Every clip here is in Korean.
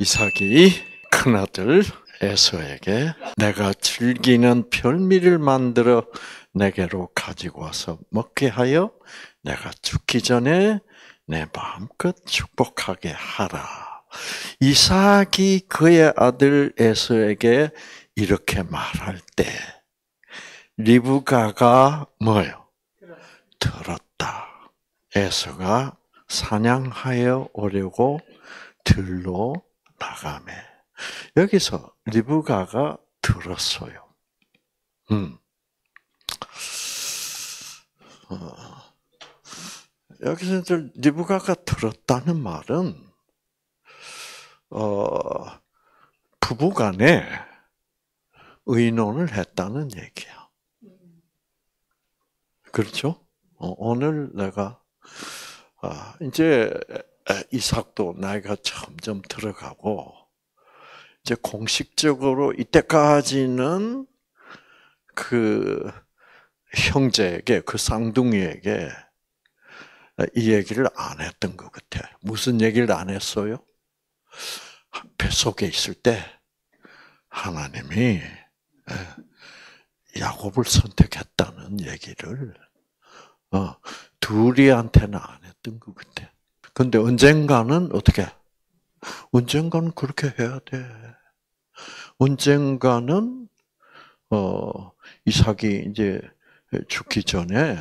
이삭이 큰아들 에서에게 내가 즐기는 별미를 만들어 내게로 가지고 와서 먹게 하여 내가 죽기 전에 내 마음껏 축복하게 하라. 이삭이 그의 아들 에서에게 이렇게 말할 때 리브가가 뭐예요? 들었다. 에서가 사냥하여 오려고 들로 나가매. 여기서 리브가가 들었어요. 여기서 리브가가 들었다는 말은 부부간에 의논을 했다는 얘기야. 그렇죠? 오늘 내가 이제 이삭도 나이가 점점 들어가고 이제 공식적으로 이때까지는 그 형제에게 그 쌍둥이에게 이 얘기를 안 했던 것 같아. 무슨 얘기를 안 했어요? 뱃속에 있을 때 하나님이 야곱을 선택했다는 얘기를 둘이한테는 안 했던 것 같아. 근데 언젠가는 어떻게? 언젠가는 그렇게 해야 돼. 언젠가는 이삭이 이제 죽기 전에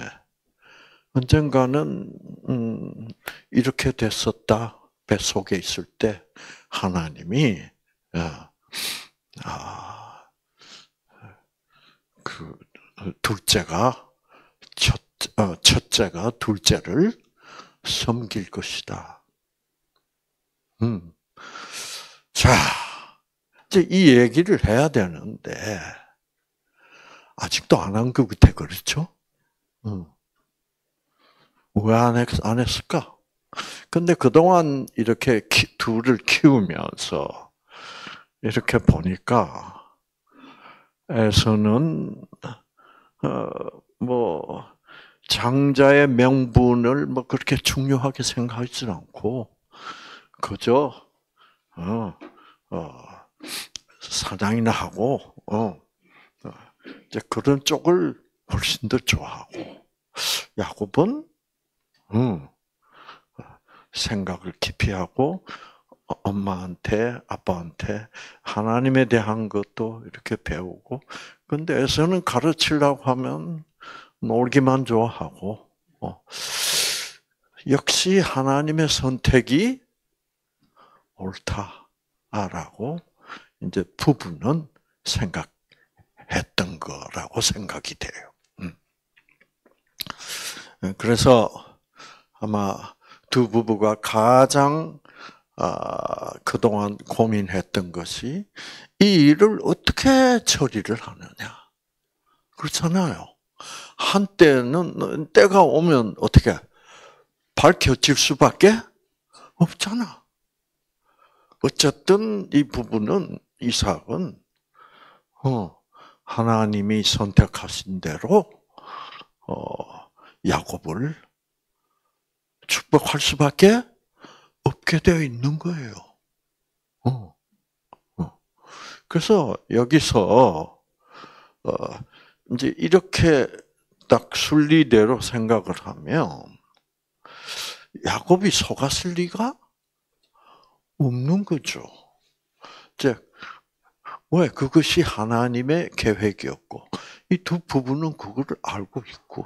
언젠가는 이렇게 됐었다. 뱃속에 있을 때 하나님이 그 둘째가 첫째가 둘째를 섬길 것이다. 자, 이제 이 얘기를 해야 되는데 아직도 안 한 것 같아, 그렇죠? 왜 안 했을까? 근데 그동안 이렇게 둘을 키우면서 이렇게 보니까 에서는 뭐 장자의 명분을 뭐 그렇게 중요하게 생각하지 않고 그저 사냥이나 하고 이제 그런 쪽을 훨씬 더 좋아하고 야곱은 생각을 깊이 하고 엄마한테 아빠한테 하나님에 대한 것도 이렇게 배우고 근데 에서는 가르치려고 하면 놀기만 좋아하고 역시 하나님의 선택이 옳다라고 이제 부부는 생각했던 거라고 생각이 돼요. 그래서 아마 두 부부가 가장 그동안 고민했던 것이 이 일을 어떻게 처리를 하느냐. 그렇잖아요. 한때는 때가 오면 어떻게 밝혀질 수밖에 없잖아. 어쨌든 이 부부는 이삭은 하나님이 선택하신 대로 야곱을 축복할 수밖에 없게 되어 있는 거예요. 그래서 여기서 이제 이렇게 딱 순리대로 생각을 하면 야곱이 속았을 리가 없는 거죠. 즉, 왜? 그것이 하나님의 계획이었고 이 두 부부는 그거를 알고 있고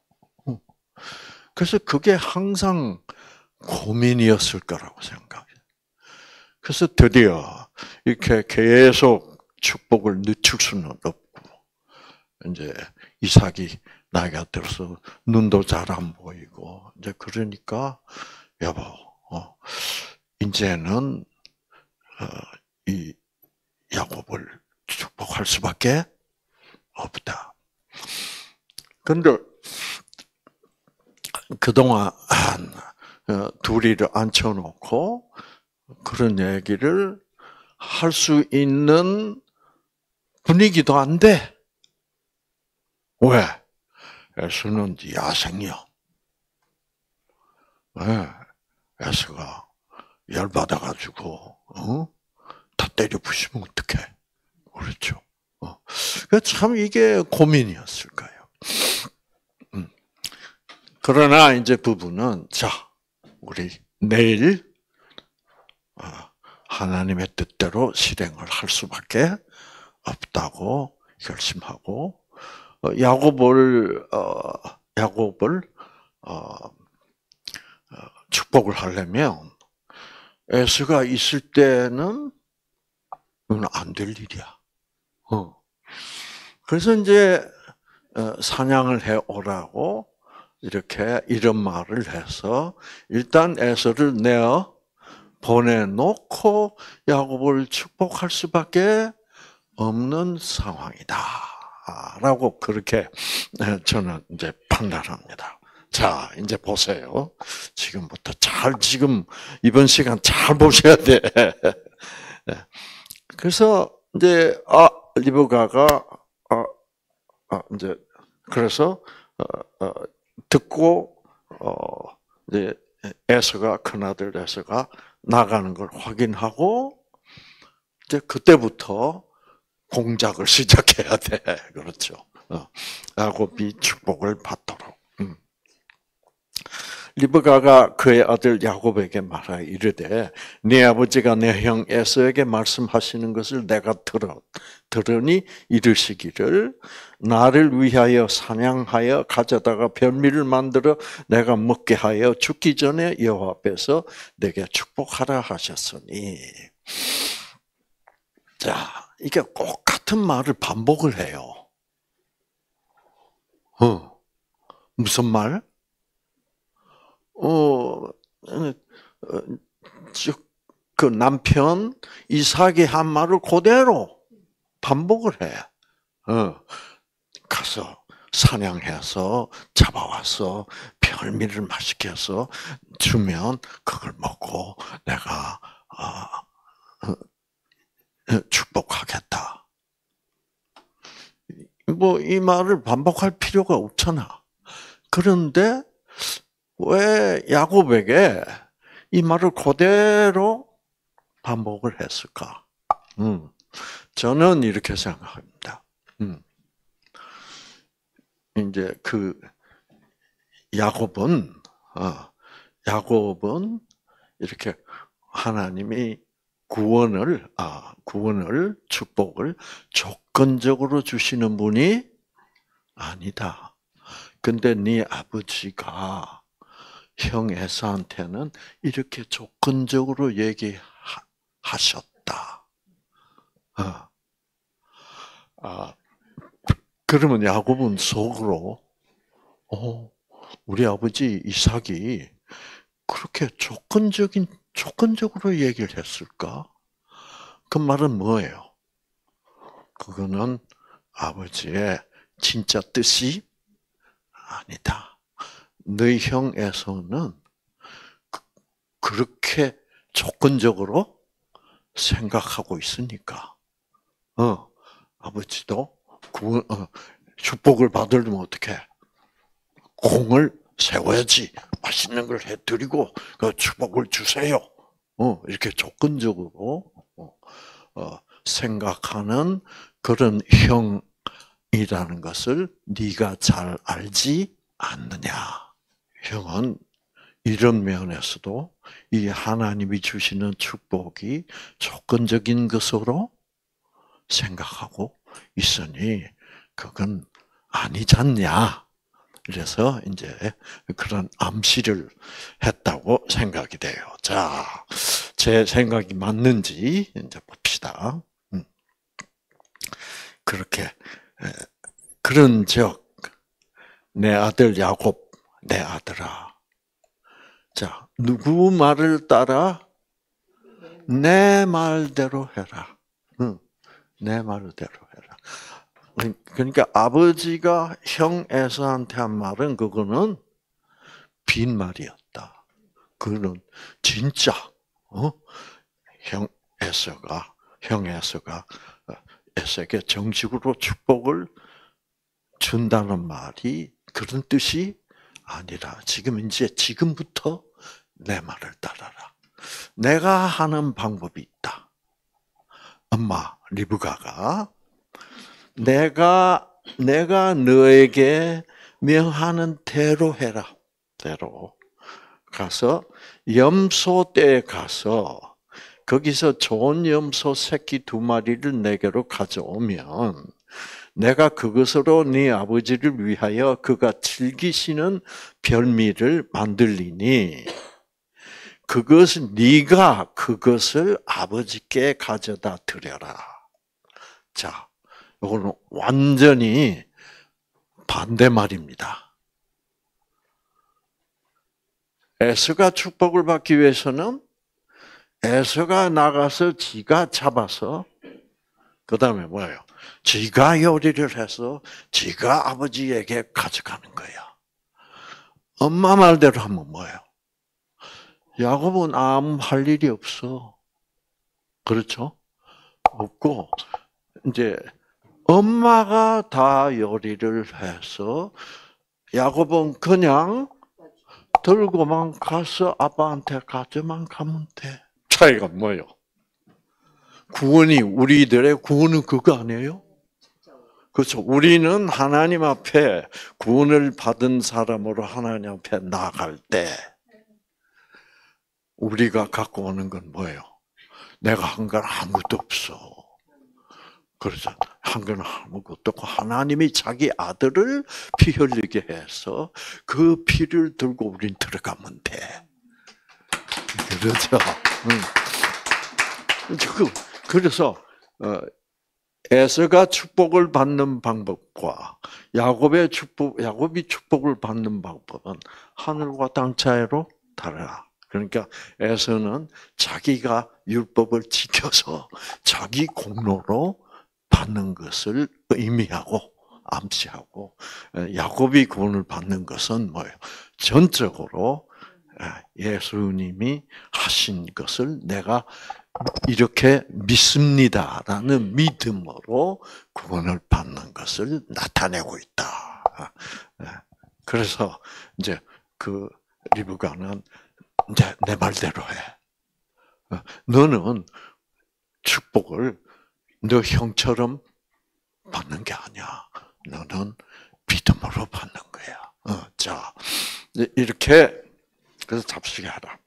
그래서 그게 항상 고민이었을 거라고 생각해요. 그래서 드디어 이렇게 계속 축복을 늦출 수는 없고 이제 이삭이 나이가 들어서 눈도 잘 안 보이고 이제 그러니까 여보, 이제는 이 야곱을 축복할 수밖에 없다. 그런데 그동안 둘이를 앉혀놓고 그런 얘기를 할 수 있는 분위기도 안 돼. 왜? 에서는 야생이야. 에서가 열받아가지고 갖다 때려 부시면 어떡해? 그렇죠. 참 이게 고민이었을 거예요. 그러나 이제 부부는 자, 우리 내일 하나님의 뜻대로 실행을 할 수밖에 없다고 결심하고 야곱을 축복을 하려면 에서가 있을 때는 이건 안 될 일이야. 그래서 이제 사냥을 해 오라고 이렇게 이런 말을 해서 일단 에서를 내어 보내놓고 야곱을 축복할 수밖에 없는 상황이다라고 그렇게 저는 이제 판단합니다. 자, 이제 보세요. 지금부터 지금 이번 시간 잘 보셔야 돼. 그래서 이제 리브가가 이제 그래서 듣고 이제 에서가 큰아들 에서가 나가는 걸 확인하고 이제 그때부터 공작을 시작해야 돼. 그렇죠. 야곱이 축복을 받도록. 리브가가 그의 아들 야곱에게 말하여 이르되 네 아버지가 내 형 에서에게 말씀하시는 것을 내가 들으니 이르시기를 나를 위하여 사냥하여 가져다가 별미를 만들어 내가 먹게 하여 죽기 전에 여호와 앞에서 내게 축복하라 하셨으니. 자, 이게 꼭 같은 말을 반복을 해요. 무슨 말? 그 남편 이삭이 한 말을 그대로 반복을 해. 가서 사냥해서 잡아와서 별미를 맛있게 해서 주면 그걸 먹고 내가 축복하겠다. 뭐 이 말을 반복할 필요가 없잖아. 그런데 왜 야곱에게 이 말을 그대로 반복을 했을까? 저는 이렇게 생각합니다. 이제 그 야곱은 이렇게 하나님이 구원을 축복을 조건적으로 주시는 분이 아니다. 근데 네 아버지가 형 에서한테는 이렇게 조건적으로 얘기하셨다. 그러면 야곱은 속으로 우리 아버지 이삭이 그렇게 조건적으로 얘기를 했을까? 그 말은 뭐예요? 그거는 아버지의 진짜 뜻이 아니다. 너희 형 에서는 그렇게 조건적으로 생각하고 있으니까, 아버지도 축복을 받으려면 어떻게 공을 세워야지, 맛있는 걸 해드리고 그 축복을 주세요. 이렇게 조건적으로 생각하는 그런 형이라는 것을 네가 잘 알지 않느냐. 형은 이런 면에서도 이 하나님이 주시는 축복이 조건적인 것으로 생각하고 있으니 그건 아니지 않냐. 그래서 이제 그런 암시를 했다고 생각이 돼요. 자, 제 생각이 맞는지 이제 봅시다. 그렇게 그런즉 내 아들 야곱, 내 아들아. 자, 누구 말을 따라? 내 말대로 해라. 내 말대로 해라. 그러니까 아버지가 형 에서한테 한 말은 그거는 빈말이었다. 그거는 진짜 형 에서가 에서에게 정식으로 축복을 준다는 말이 그런 뜻이 아니라 지금부터 내 말을 따라라. 내가 하는 방법이 있다. 엄마 리브가가 내가 너에게 명하는 대로 해라. 대로 가서 염소떼에 가서 거기서 좋은 염소 새끼 2마리를 내게로 가져오면 내가 그것으로 네 아버지를 위하여 그가 즐기시는 별미를 만들리니 네가 그것을 아버지께 가져다 드려라. 자, 이거는 완전히 반대 말입니다. 에서가 축복을 받기 위해서는 에서가 나가서 지가 잡아서 그 다음에 뭐예요? 지가 요리를 해서 지가 아버지에게 가져가는 거야. 엄마 말대로 하면 뭐예요? 야곱은 아무 할 일이 없어. 그렇죠? 없고 이제 엄마가 다 요리를 해서 야곱은 그냥 들고만 가서 아빠한테 가져만 가면 돼. 차이가 뭐예요? 우리들의 구원은 그거 아니에요? 그렇죠. 우리는 하나님 앞에 구원을 받은 사람으로 하나님 앞에 나아갈 때 우리가 갖고 오는 건 뭐예요? 내가 한 건 아무것도 없어. 그래서 한 건 아무것도 없고 하나님이 자기 아들을 피 흘리게 해서 그 피를 들고 우린 들어가면 돼. 그렇죠. 그래서 에서가 축복을 받는 방법과 야곱이 축복을 받는 방법은 하늘과 땅 차이로 달라. 그러니까 에서는 자기가 율법을 지켜서 자기 공로로 받는 것을 의미하고 암시하고, 야곱이 구원을 받는 것은 뭐예요? 전적으로 예수님이 하신 것을 내가 이렇게 믿습니다라는 믿음으로 구원을 받는 것을 나타내고 있다. 그래서 이제 그 리브가는 이제 내 말대로 해. 너는 축복을 너 형처럼 받는 게 아니야. 너는 믿음으로 받는 거야. 자, 이렇게 그래서 잡수게 하라.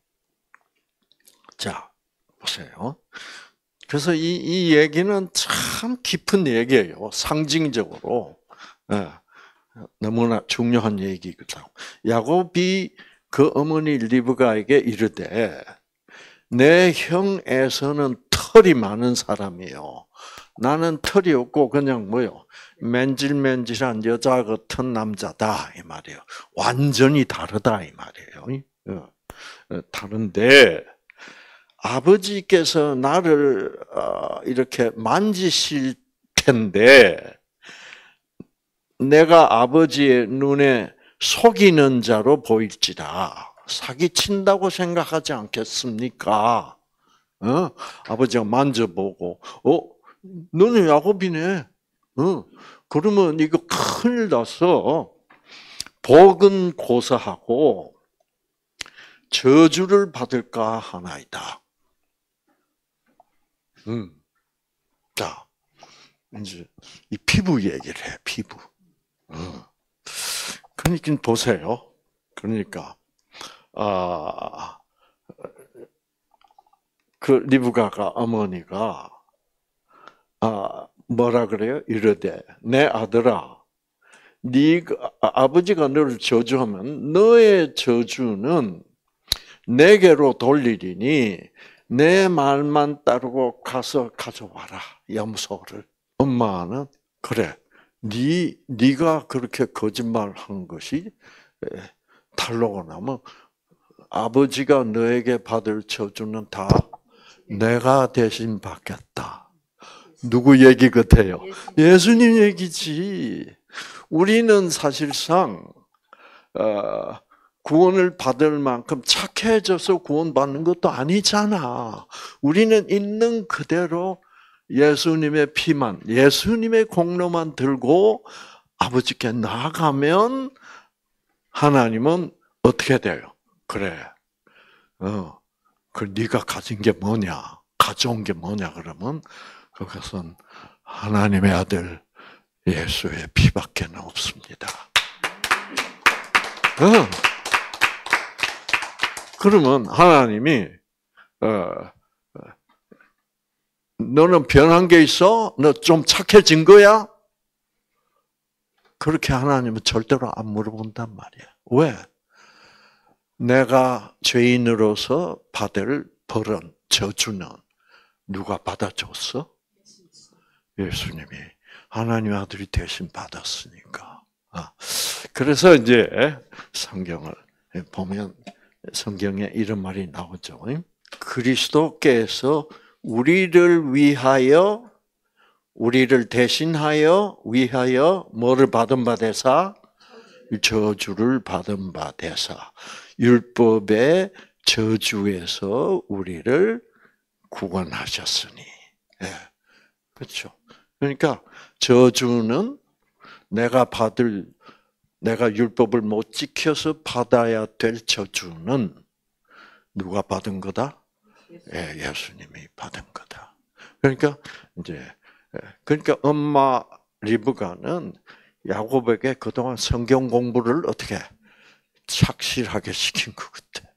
자, 보세요. 그래서 이 얘기는 참 깊은 얘기예요. 상징적으로 너무나 중요한 얘기거든. 야곱이 그 어머니 리브가에게 이르되 내 형 에서는 털이 많은 사람이요. 나는 털이 없고 그냥 뭐요? 맨질맨질한 여자 같은 남자다 이 말이에요. 완전히 다르다 이 말이에요. 다른데 아버지께서 나를 이렇게 만지실 텐데 내가 아버지의 눈에 속이는 자로 보일지라 사기친다고 생각하지 않겠습니까? 아버지가 만져보고 너는 야곱이네. 그러면 이거 큰일 났어. 복은 고사하고 저주를 받을까 하나이다. 자, 이제 이 피부 얘기를 해. 피부. 그러니까 보세요. 그러니까 그 리브가가 어머니가 뭐라 그래요? 이르되 내 아들아, 아버지가 너를 저주하면 너의 저주는 내게로 돌리리니 내 말만 따르고 가서 가져와라 염소를. 엄마는 그래, 네가 그렇게 거짓말한 것이 탈로가 나면 아버지가 너에게 받을 저주는 다 내가 대신 받겠다. 누구 얘기 같아요? 예수님 얘기지. 우리는 사실상 구원을 받을 만큼 착해져서 구원받는 것도 아니잖아. 우리는 있는 그대로 예수님의 피만, 예수님의 공로만 들고 아버지께 나아가면 하나님은 어떻게 돼요? 그래, 그 네가 가진 게 뭐냐, 가져온 게 뭐냐 그러면 그것은 하나님의 아들 예수의 피밖에 없습니다. 그러면 하나님이 너는 변한 게 있어? 너 좀 착해진 거야? 그렇게 하나님은 절대로 안 물어본단 말이야. 왜? 내가 죄인으로서 받을 벌은, 저주는 누가 받아줬어? 예수님이. 하나님의 아들이 대신 받았으니까. 그래서 이제 성경을 보면 성경에 이런 말이 나오죠. 그리스도께서 우리를 위하여, 우리를 대신하여 위하여 뭐를 받은 바 되사? 저주를 받은 바 되사. 율법의 저주에서 우리를 구원하셨으니. 예. 그렇죠. 그러니까 저주는 내가 율법을 못 지켜서 받아야 될 저주는 누가 받은 거다? 예수님이 받은 거다. 그러니까 엄마 리브가는 야곱에게 그동안 성경 공부를 어떻게 착실하게 시킨 것 같아.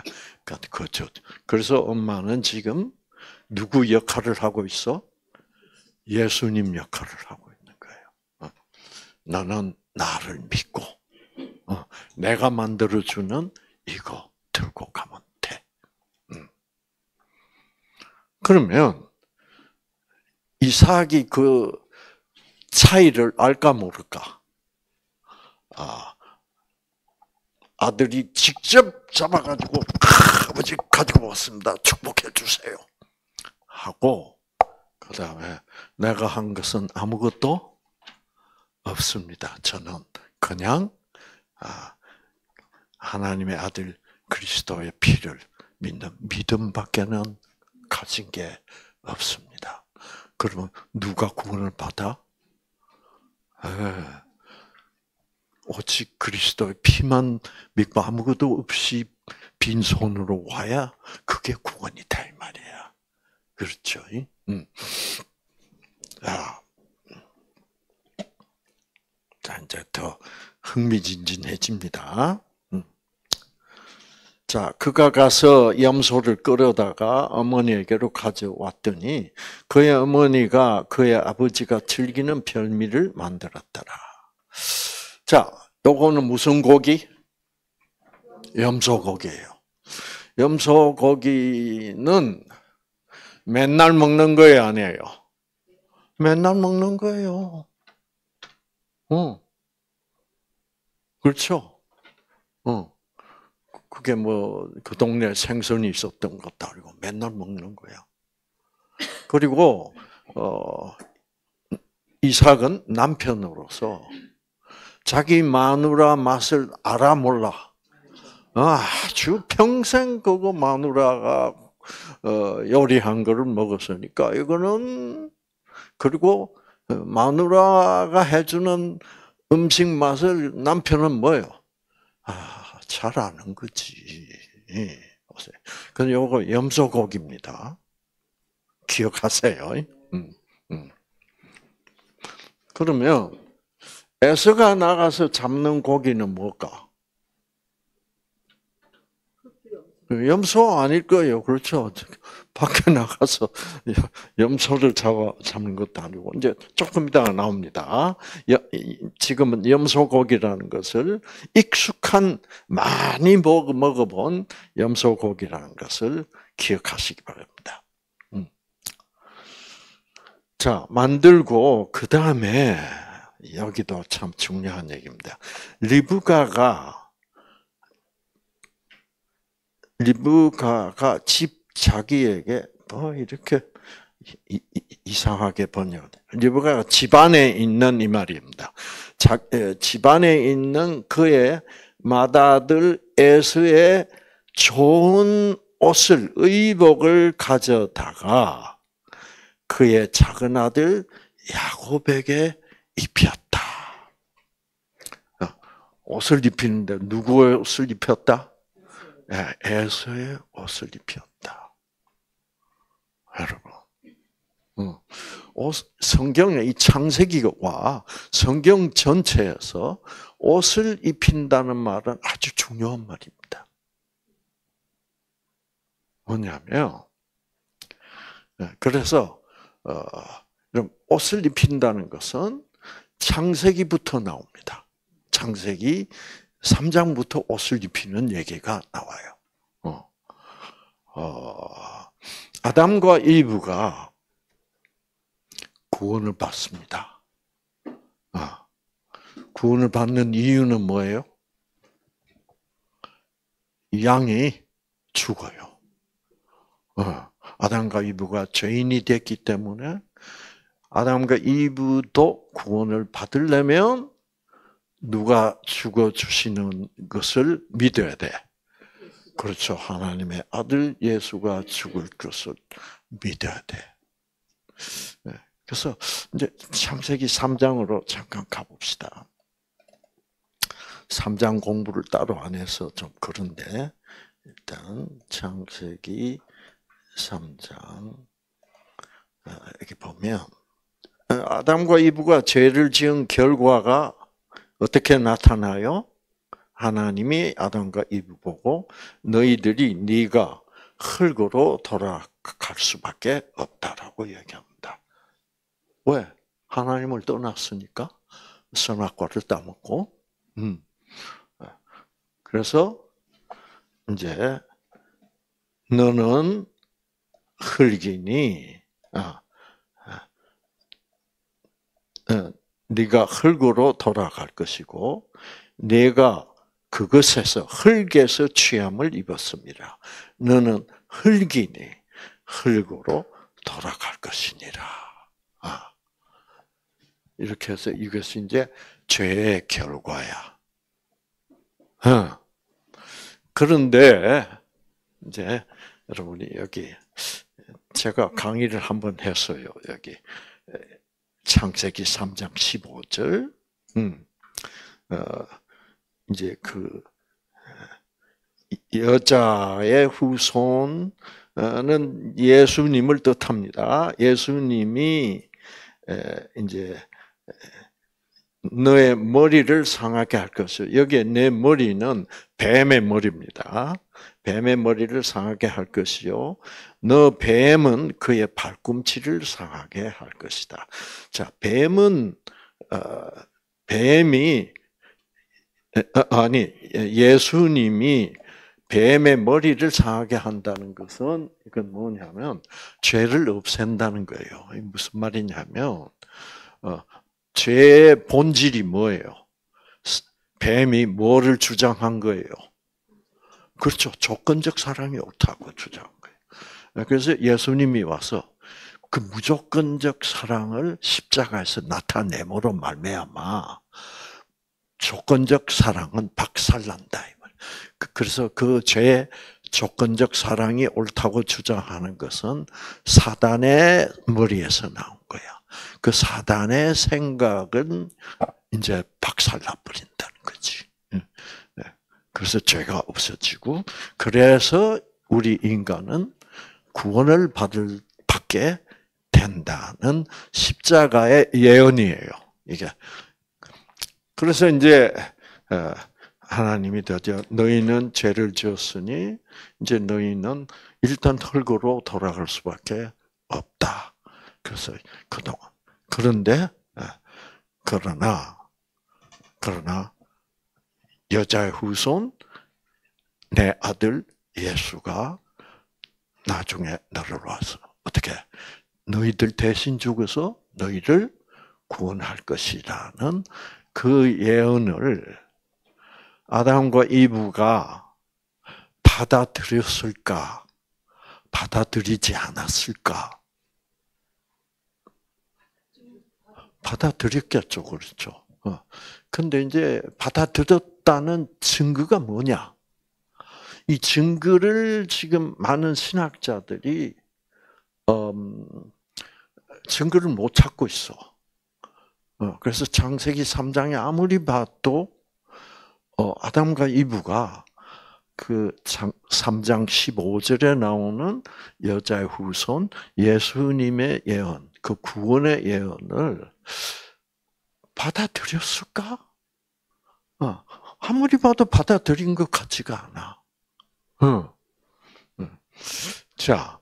그래서 엄마는 지금 누구 역할을 하고 있어? 예수님 역할을 하고 있는 거예요. 너는 나를 믿고 내가 만들어주는 이거 들고 가면 돼. 그러면 이삭이 그 차이를 알까 모를까? 아들이 직접 잡아가지고 아버지 가지고 왔습니다. 축복해 주세요. 하고 그 다음에 내가 한 것은 아무것도 없습니다. 저는 그냥 하나님의 아들 그리스도의 피를 믿는 믿음밖에는 가진 게 없습니다. 그러면 누가 구원을 받아? 오직 그리스도의 피만 믿고 아무것도 없이 빈손으로 와야 그게 구원이 될 말이야. 그렇죠? 자, 이제 더 흥미진진해집니다. 자, 그가 가서 염소를 끌어다가 어머니에게로 가져왔더니 그의 어머니가 그의 아버지가 즐기는 별미를 만들었더라. 자, 요거는 무슨 고기? 염소고기예요. 염소고기는 맨날 먹는 거예요, 아니에요? 맨날 먹는 거예요. 그렇죠? 그게 뭐 그 동네에 생선이 있었던 것도 아니고 맨날 먹는 거야. 그리고 이삭은 남편으로서 자기 마누라 맛을 알아 몰라. 아주 평생 그거 마누라가 요리한 거를 먹었으니까 이거는 그리고 마누라가 해주는 음식 맛을 남편은 뭐예요? 잘 아는 거지. 그래서 요거 염소고기입니다. 기억하세요. 그러면 에서가 나가서 잡는 고기는 뭘까? 염소 아닐 거예요. 그렇죠. 밖에 나가서 염소를 잡는 것도 아니고, 이제 조금 이따가 나옵니다. 지금은 염소고기라는 것을 많이 먹어본 염소고기라는 것을 기억하시기 바랍니다. 자, 만들고, 그 다음에, 여기도 참 중요한 얘기입니다. 리브가가 자기에게 뭐 이렇게 이상하게 번역. 리브가가 집안에 있는 이 말입니다. 집안에 있는 그의 맏아들 에서의 좋은 옷을 의복을 가져다가 그의 작은 아들 야곱에게 입혔다. 옷을 입히는데 누구의 옷을 입혔다? 에서의 옷을 입혔다. 여러분, 성경의 이 창세기와 성경 전체에서 옷을 입힌다는 말은 아주 중요한 말입니다. 뭐냐면, 그래서 옷을 입힌다는 것은 창세기부터 나옵니다. 창세기 3장부터 옷을 입히는 얘기가 나와요. 아담과 이브가 구원을 받습니다. 구원을 받는 이유는 뭐예요? 양이 죽어요. 아담과 이브가 죄인이 됐기 때문에 아담과 이브도 구원을 받으려면 누가 죽어주시는 것을 믿어야 돼. 그렇죠. 하나님의 아들 예수가 죽을 것을 믿어야 돼. 그래서 이제 창세기 3장으로 잠깐 가봅시다. 3장 공부를 따로 안 해서 좀 그런데 일단 창세기 3장 여기 보면 아담과 이브가 죄를 지은 결과가 어떻게 나타나요? 하나님이 아담과 이브 보고 너희들이 네가 흙으로 돌아갈 수밖에 없다라고 얘기합니다. 왜? 하나님을 떠났으니까 선악과를 따먹고. 그래서 이제 너는 흙이니 네가 흙으로 돌아갈 것이고 네가 그것에서 흙에서 취함을 입었습니다. 너는 흙이니 흙으로 돌아갈 것이니라. 이렇게 해서 이것이 이제 죄의 결과야. 그런데 이제 여러분이 여기 제가 강의를 한번 했어요. 여기 창세기 3장 15절. 이제 그 여자의 후손은 예수님을 뜻합니다. 예수님이 이제 너의 머리를 상하게 할 것을. 여기에 내 머리는 뱀의 머리입니다. 뱀의 머리를 상하게 할 것이요. 너 뱀은 그의 발꿈치를 상하게 할 것이다. 자, 뱀은 예수님이 뱀의 머리를 상하게 한다는 것은 이건 뭐냐면 죄를 없앤다는 거예요. 무슨 말이냐면 죄의 본질이 뭐예요? 뱀이 뭐를 주장한 거예요? 그렇죠. 조건적 사랑이 옳다고 주장한 거예요. 그래서 예수님이 와서 그 무조건적 사랑을 십자가에서 나타내므로 말미암아 조건적 사랑은 박살난다. 그래서 그 죄의 조건적 사랑이 옳다고 주장하는 것은 사단의 머리에서 나온 거야. 그 사단의 생각은 이제 박살나 버린다는 거지. 그래서 죄가 없어지고, 그래서 우리 인간은 구원을 받게 된다는 십자가의 예언이에요. 이게. 그래서 이제 하나님이 너희는 죄를 지었으니 이제 너희는 일단 흙으로 돌아갈 수밖에 없다. 그래서 그동안 그러나 여자의 후손 내 아들 예수가 나중에 너를 와서 어떻게 너희들 대신 죽어서 너희를 구원할 것이라는 그 예언을 아담과 이브가 받아들였을까? 받아들이지 않았을까? 받아들였겠죠, 그렇죠. 근데 이제 받아들였다는 증거가 뭐냐? 이 증거를 지금 많은 신학자들이 증거를 못 찾고 있어. 그래서 창세기 3장에 아무리 봐도 아담과 이브가 그 3장 15절에 나오는 여자의 후손 예수님의 예언, 그 구원의 예언을 받아들였을까? 아무리 봐도 받아들인 것 같지가 않아. 자,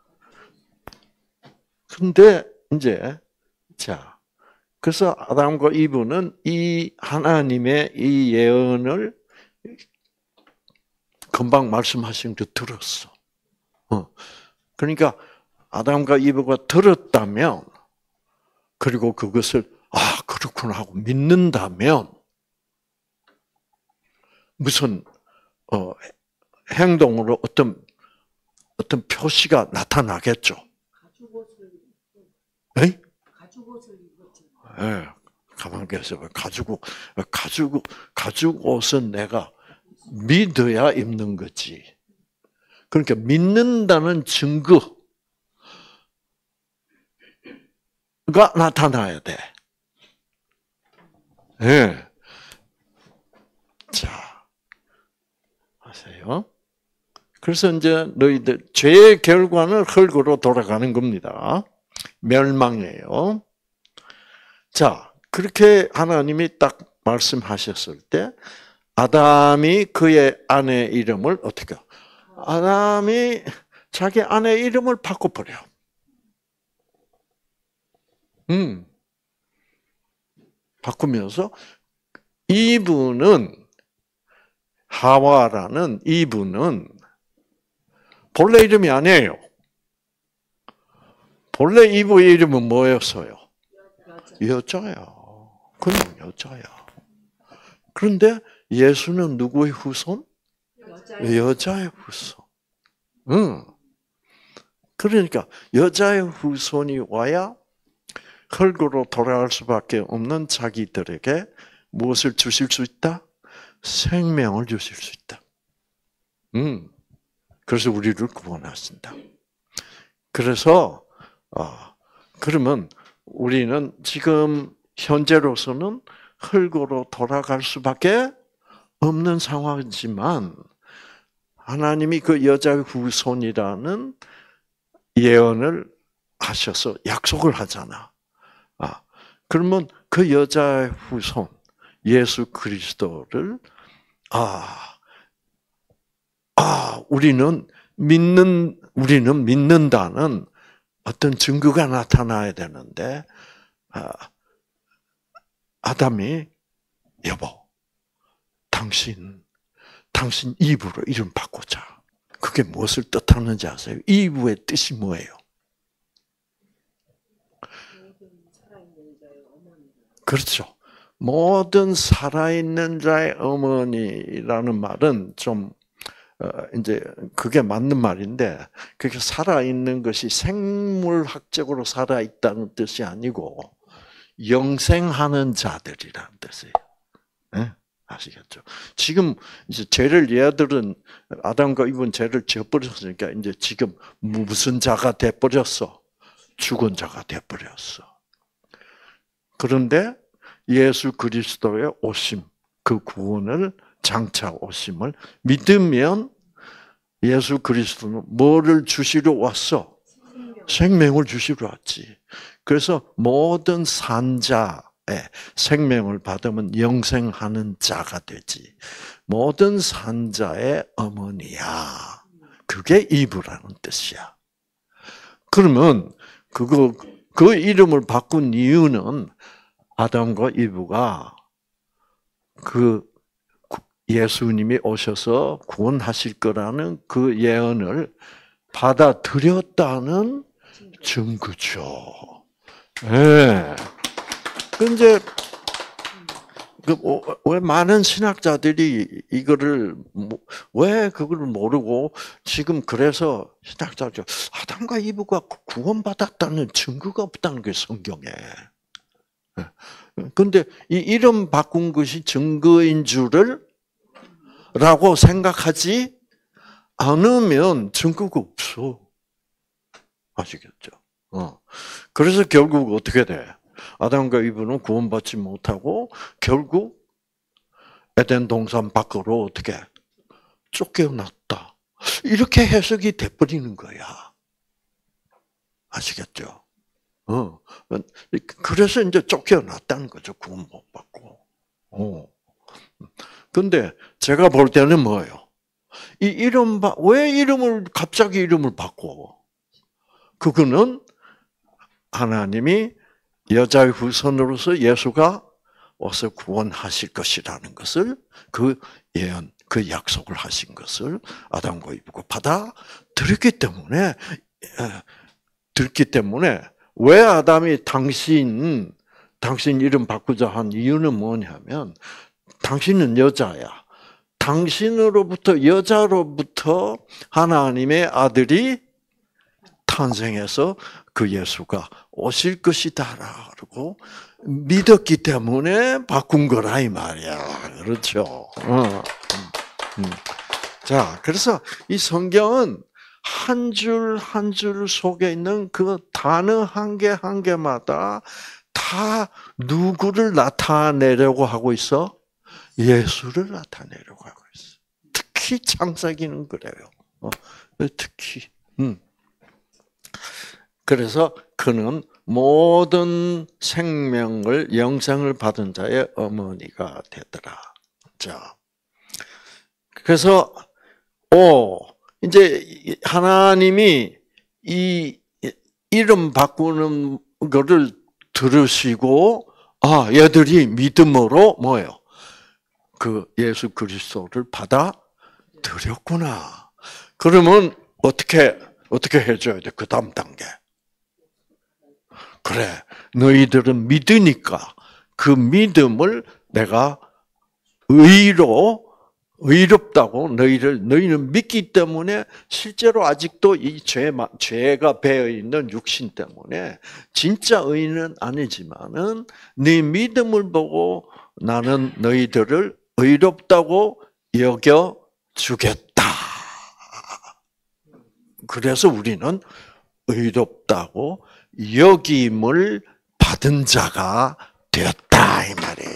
근데 이제 그래서 아담과 이브는 이 하나님의 이 예언을 금방 말씀하신 거 들었어. 그러니까 아담과 이브가 들었다면, 그리고 그것을 그렇구나 하고 믿는다면 무슨 행동으로 어떤 표시가 나타나겠죠. 가죽옷을 입었죠. 예, 가만 계세요. 가죽 옷은 내가 믿어야 입는 거지. 그러니까 믿는다는 증거가 나타나야 돼. 예. 자, 아세요? 그래서 이제 너희들 죄의 결과는 흙으로 돌아가는 겁니다. 멸망이에요. 자, 그렇게 하나님이 딱 말씀하셨을 때 아담이 그의 아내 이름을 어떻게? 아담이 자기 아내 이름을 바꿔버려. 바꾸면서 이브는 하와라는 이브는 본래 이름이 아니에요. 본래 이브의 이름은 뭐였어요? 여자예요. 그냥 여자야. 그런데 예수는 누구의 후손? 여자의 후손. 그러니까 여자의 후손이 와야 흙으로 돌아갈 수밖에 없는 자기들에게 무엇을 주실 수 있다? 생명을 주실 수 있다. 그래서 우리를 구원하신다. 그래서 그러면 우리는 지금 현재로서는 흙으로 돌아갈 수밖에 없는 상황이지만 하나님이 그 여자의 후손이라는 예언을 하셔서 약속을 하잖아. 그러면 그 여자의 후손 예수 그리스도를 우리는 믿는다는 어떤 증거가 나타나야 되는데 아담이 여보, 당신 이브로 이름 바꾸자. 그게 무엇을 뜻하는지 아세요? 이브의 뜻이 뭐예요? 그렇죠. 모든 살아있는 자의 어머니라는 말은 좀 이제 그게 맞는 말인데 그게 살아있는 것이 생물학적으로 살아있다는 뜻이 아니고 영생하는 자들이라는 뜻이에요. 네? 아시겠죠? 지금 이제 얘들은 아담과 이브는 죄를 지어버렸으니까 이제 지금 무슨 자가 돼버렸어? 죽은 자가 돼버렸어. 그런데 예수 그리스도의 오심, 그 구원을 장차 오심을 믿으면 예수 그리스도는 뭐를 주시러 왔어? 생명을 주시러 왔지. 그래서 모든 산자의 생명을 받으면 영생하는 자가 되지. 모든 산자의 어머니야. 그게 이브라는 뜻이야. 그러면 그 이름을 바꾼 이유는 아담과 이브가 그 예수님이 오셔서 구원하실 거라는 그 예언을 받아들였다는 증거죠. 네. 근데 왜 많은 신학자들이 이거를 왜 그걸 모르고 지금 그래서 신학자들 아담과 이브가 구원받았다는 증거가 없다는 게 성경에. 근데 이 이름 바꾼 것이 증거인 라고 생각하지 않으면 증거가 없어. 아시겠죠? 그래서 결국 어떻게 돼? 아담과 이브는 구원받지 못하고 결국 에덴 동산 밖으로 어떻게 쫓겨났다. 이렇게 해석이 돼버리는 거야. 아시겠죠? 그래서 이제 쫓겨났다는 거죠. 구원 못 받고. 근데 제가 볼 때는 뭐예요? 왜 갑자기 이름을 바꿔? 그거는 하나님이 여자의 후손으로서 예수가 와서 구원하실 것이라는 것을 그 예언, 그 약속을 하신 것을 아담과 이브가 받아들였기 때문에 왜 아담이 당신 이름 바꾸자 한 이유는 뭐냐면 당신은 여자야. 당신으로부터 여자로부터 하나님의 아들이 탄생해서 그 예수가 오실 것이다라고 믿었기 때문에 바꾼 거라 이 말이야. 그렇죠? 자, 그래서 이 성경은 한 줄 한 줄 속에 있는 그 단어 한 개 한 개마다 다 누구를 나타내려고 하고 있어? 예수를 나타내려고 하고 있어. 특히 창세기는 그래요. 특히. 그래서 그는 모든 생명을 영생을 받은 자의 어머니가 되더라. 자, 그래서 이제 하나님이 이 이름 바꾸는 거를 들으시고 얘들이 믿음으로 뭐예요? 그 예수 그리스도를 받아들였구나. 그러면 어떻게 해줘야 돼? 그 다음 단계. 그래, 너희들은 믿으니까 그 믿음을 내가 의롭다고 너희는 믿기 때문에 실제로 아직도 이 죄가 배어 있는 육신 때문에 진짜 의는 아니지만은 네 믿음을 보고 나는 너희들을 의롭다고 여겨 주겠다. 그래서 우리는 의롭다고 여김을 받은 자가 되었다 이 말이에요.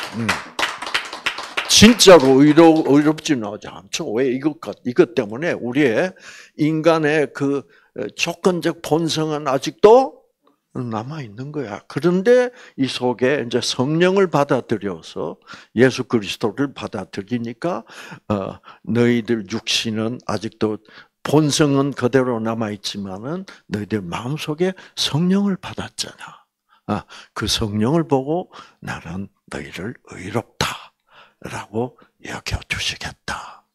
진짜로 의롭지는 않죠. 왜 이것 때문에 우리의 인간의 그 조건적 본성은 아직도 남아 있는 거야. 그런데 이 속에 이제 성령을 받아들여서 예수 그리스도를 받아들이니까 너희들 육신은 아직도 본성은 그대로 남아 있지만은 너희들 마음 속에 성령을 받았잖아. 그 성령을 보고 나는 너희를 의롭다라고 여겨 주시겠다.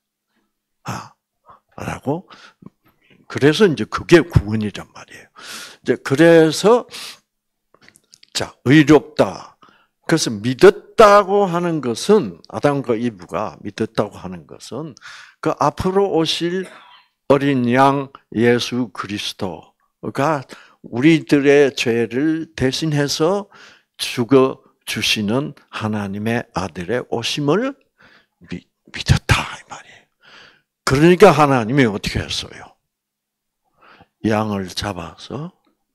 라고. 그래서 이제 그게 구원이란 말이에요. 이제 그래서 자, 의롭다. 그래서 믿었다고 하는 것은 아담과 이브가 믿었다고 하는 것은 그 앞으로 오실 어린 양 예수 그리스도가 우리들의 죄를 대신해서 죽어 주시는 하나님의 아들의 오심을 믿었다 이 말이에요. 그러니까 하나님이 어떻게 했어요? 양을 잡아서,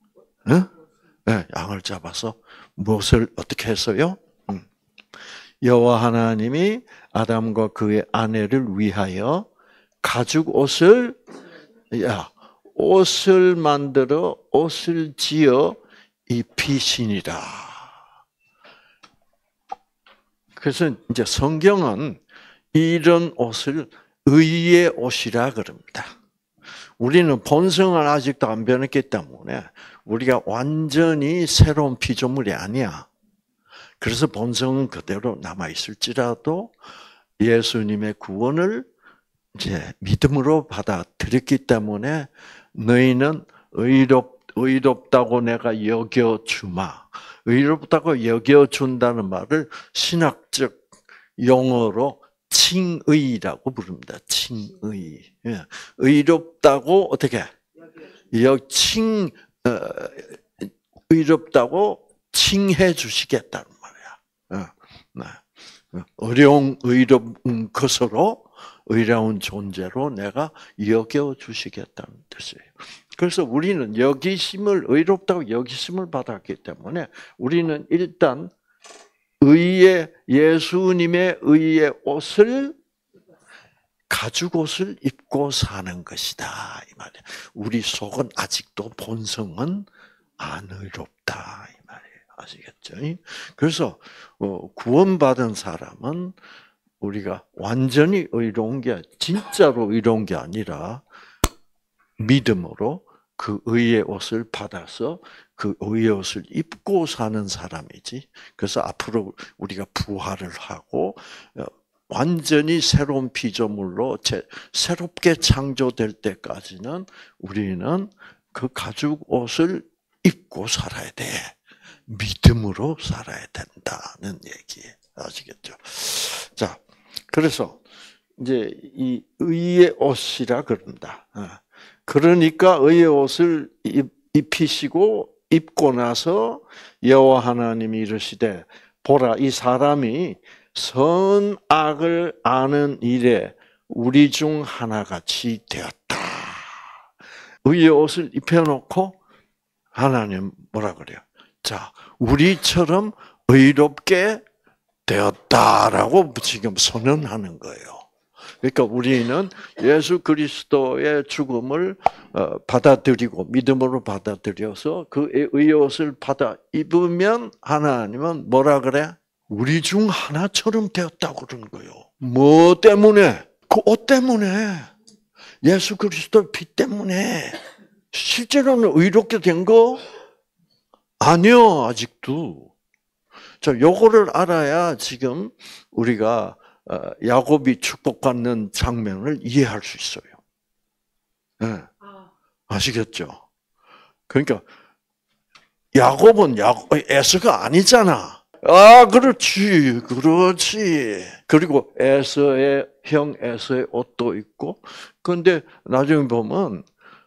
양을 잡아서 무엇을 어떻게 했어요? 여호와 하나님이 아담과 그의 아내를 위하여 가죽 옷을 만들어 옷을 지어 입히시니라. 그래서 이제 성경은 이런 옷을 의의 옷이라 그럽니다. 우리는 본성은 아직도 안 변했기 때문에 우리가 완전히 새로운 피조물이 아니야. 그래서 본성은 그대로 남아 있을지라도 예수님의 구원을 이제 믿음으로 받아들였기 때문에 너희는 의롭다고 내가 여겨주마. 의롭다고 여겨준다는 말을 신학적 용어로 칭의라고 부릅니다. 칭의. 의롭다고 어떻게? 의롭다고 칭해 주시겠다는 말이야. 어려운 의로운 것으로 의로운 존재로 내가 여겨 주시겠다는 뜻이에요. 그래서 우리는 의롭다고 여기심을 받았기 때문에 우리는 일단 예수님의 의의 옷을 가죽옷을 입고 사는 것이다 이 말이야. 우리 속은 아직도 본성은 안 의롭다 이 말이에요. 아시겠죠? 그래서 구원받은 사람은 우리가 완전히 의로운 게 진짜로 의로운 게 아니라 믿음으로 그 의의 옷을 받아서 그 의의 옷을 입고 사는 사람이지. 그래서 앞으로 우리가 부활을 하고 완전히 새로운 피조물로 새롭게 창조될 때까지는 우리는 그 가죽 옷을 입고 살아야 돼. 믿음으로 살아야 된다는 얘기예요. 아시겠죠? 자, 그래서 이제 이 의의 옷이라 그런다. 그러니까 의의 옷을 입히시고 입고 나서 여호와 하나님이 이르시되 보라 이 사람이 선악을 아는 일에 우리 중 하나같이 되었다. 의의 옷을 입혀놓고 하나님 뭐라 그래요? 자, 우리처럼 의롭게 되었다라고 지금 선언하는 거예요. 그러니까 우리는 예수 그리스도의 죽음을 받아들이고 믿음으로 받아들여서 그 의의 옷을 받아 입으면 하나님은 뭐라 그래? 우리 중 하나처럼 되었다고 그러는 거예요. 뭐 때문에? 그 옷 때문에. 예수 그리스도의 피 때문에. 실제로는 의롭게 된 거? 아니요, 아직도. 자, 요거를 알아야 지금 우리가 야곱이 축복받는 장면을 이해할 수 있어요. 네. 아시겠죠? 그러니까 야곱은 에서가 아니잖아. 아, 그렇지. 그리고 형 에서의 옷도 있고. 그런데 나중에 보면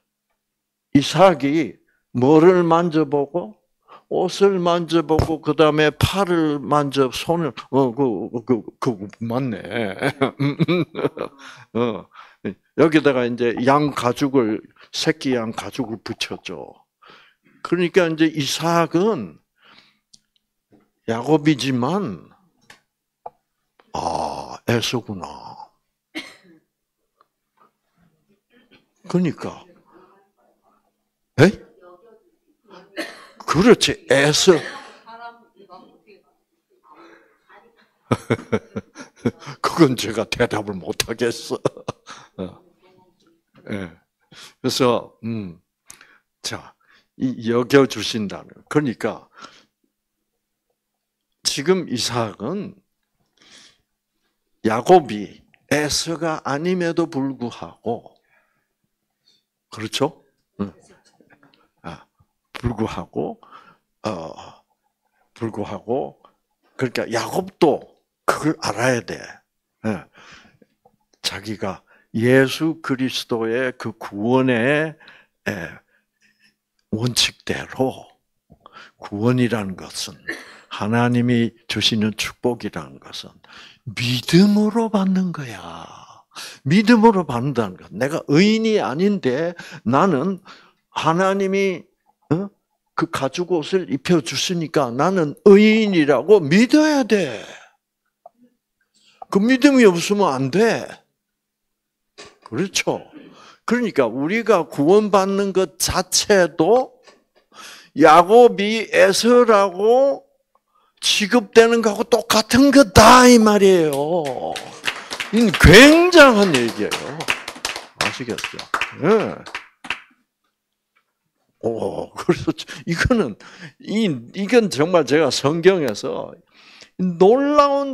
이삭이 뭐를 만져보고 옷을 만져보고 그 다음에 팔을 손을 맞네. 여기다가 이제 새끼 양 가죽을 붙여줘. 그러니까 이제 이삭은 야곱이지만 에서구나. 그러니까. 에? 그렇지, 에서. 그건 제가 대답을 못 하겠어. 네. 그래서, 자, 여겨주신다는. 그러니까, 지금 이삭은 야곱이 에서가 아님에도 불구하고, 그렇죠? 불구하고, 그러니까 야곱도 그걸 알아야 돼. 자기가 예수 그리스도의 그 구원의 원칙대로 구원이라는 것은 하나님이 주시는 축복이라는 것은 믿음으로 받는 거야. 믿음으로 받는다는 것. 내가 의인이 아닌데 나는 하나님이 그 가죽 옷을 입혀 주시니까 나는 의인이라고 믿어야 돼. 그 믿음이 없으면 안 돼. 그렇죠? 그러니까 우리가 구원받는 것 자체도 야곱이 에서라고 취급되는 거하고 똑같은 거다 이 말이에요. 이 굉장한 얘기예요. 아시겠죠? 네. 그래서 이건 정말 제가 성경에서 놀라운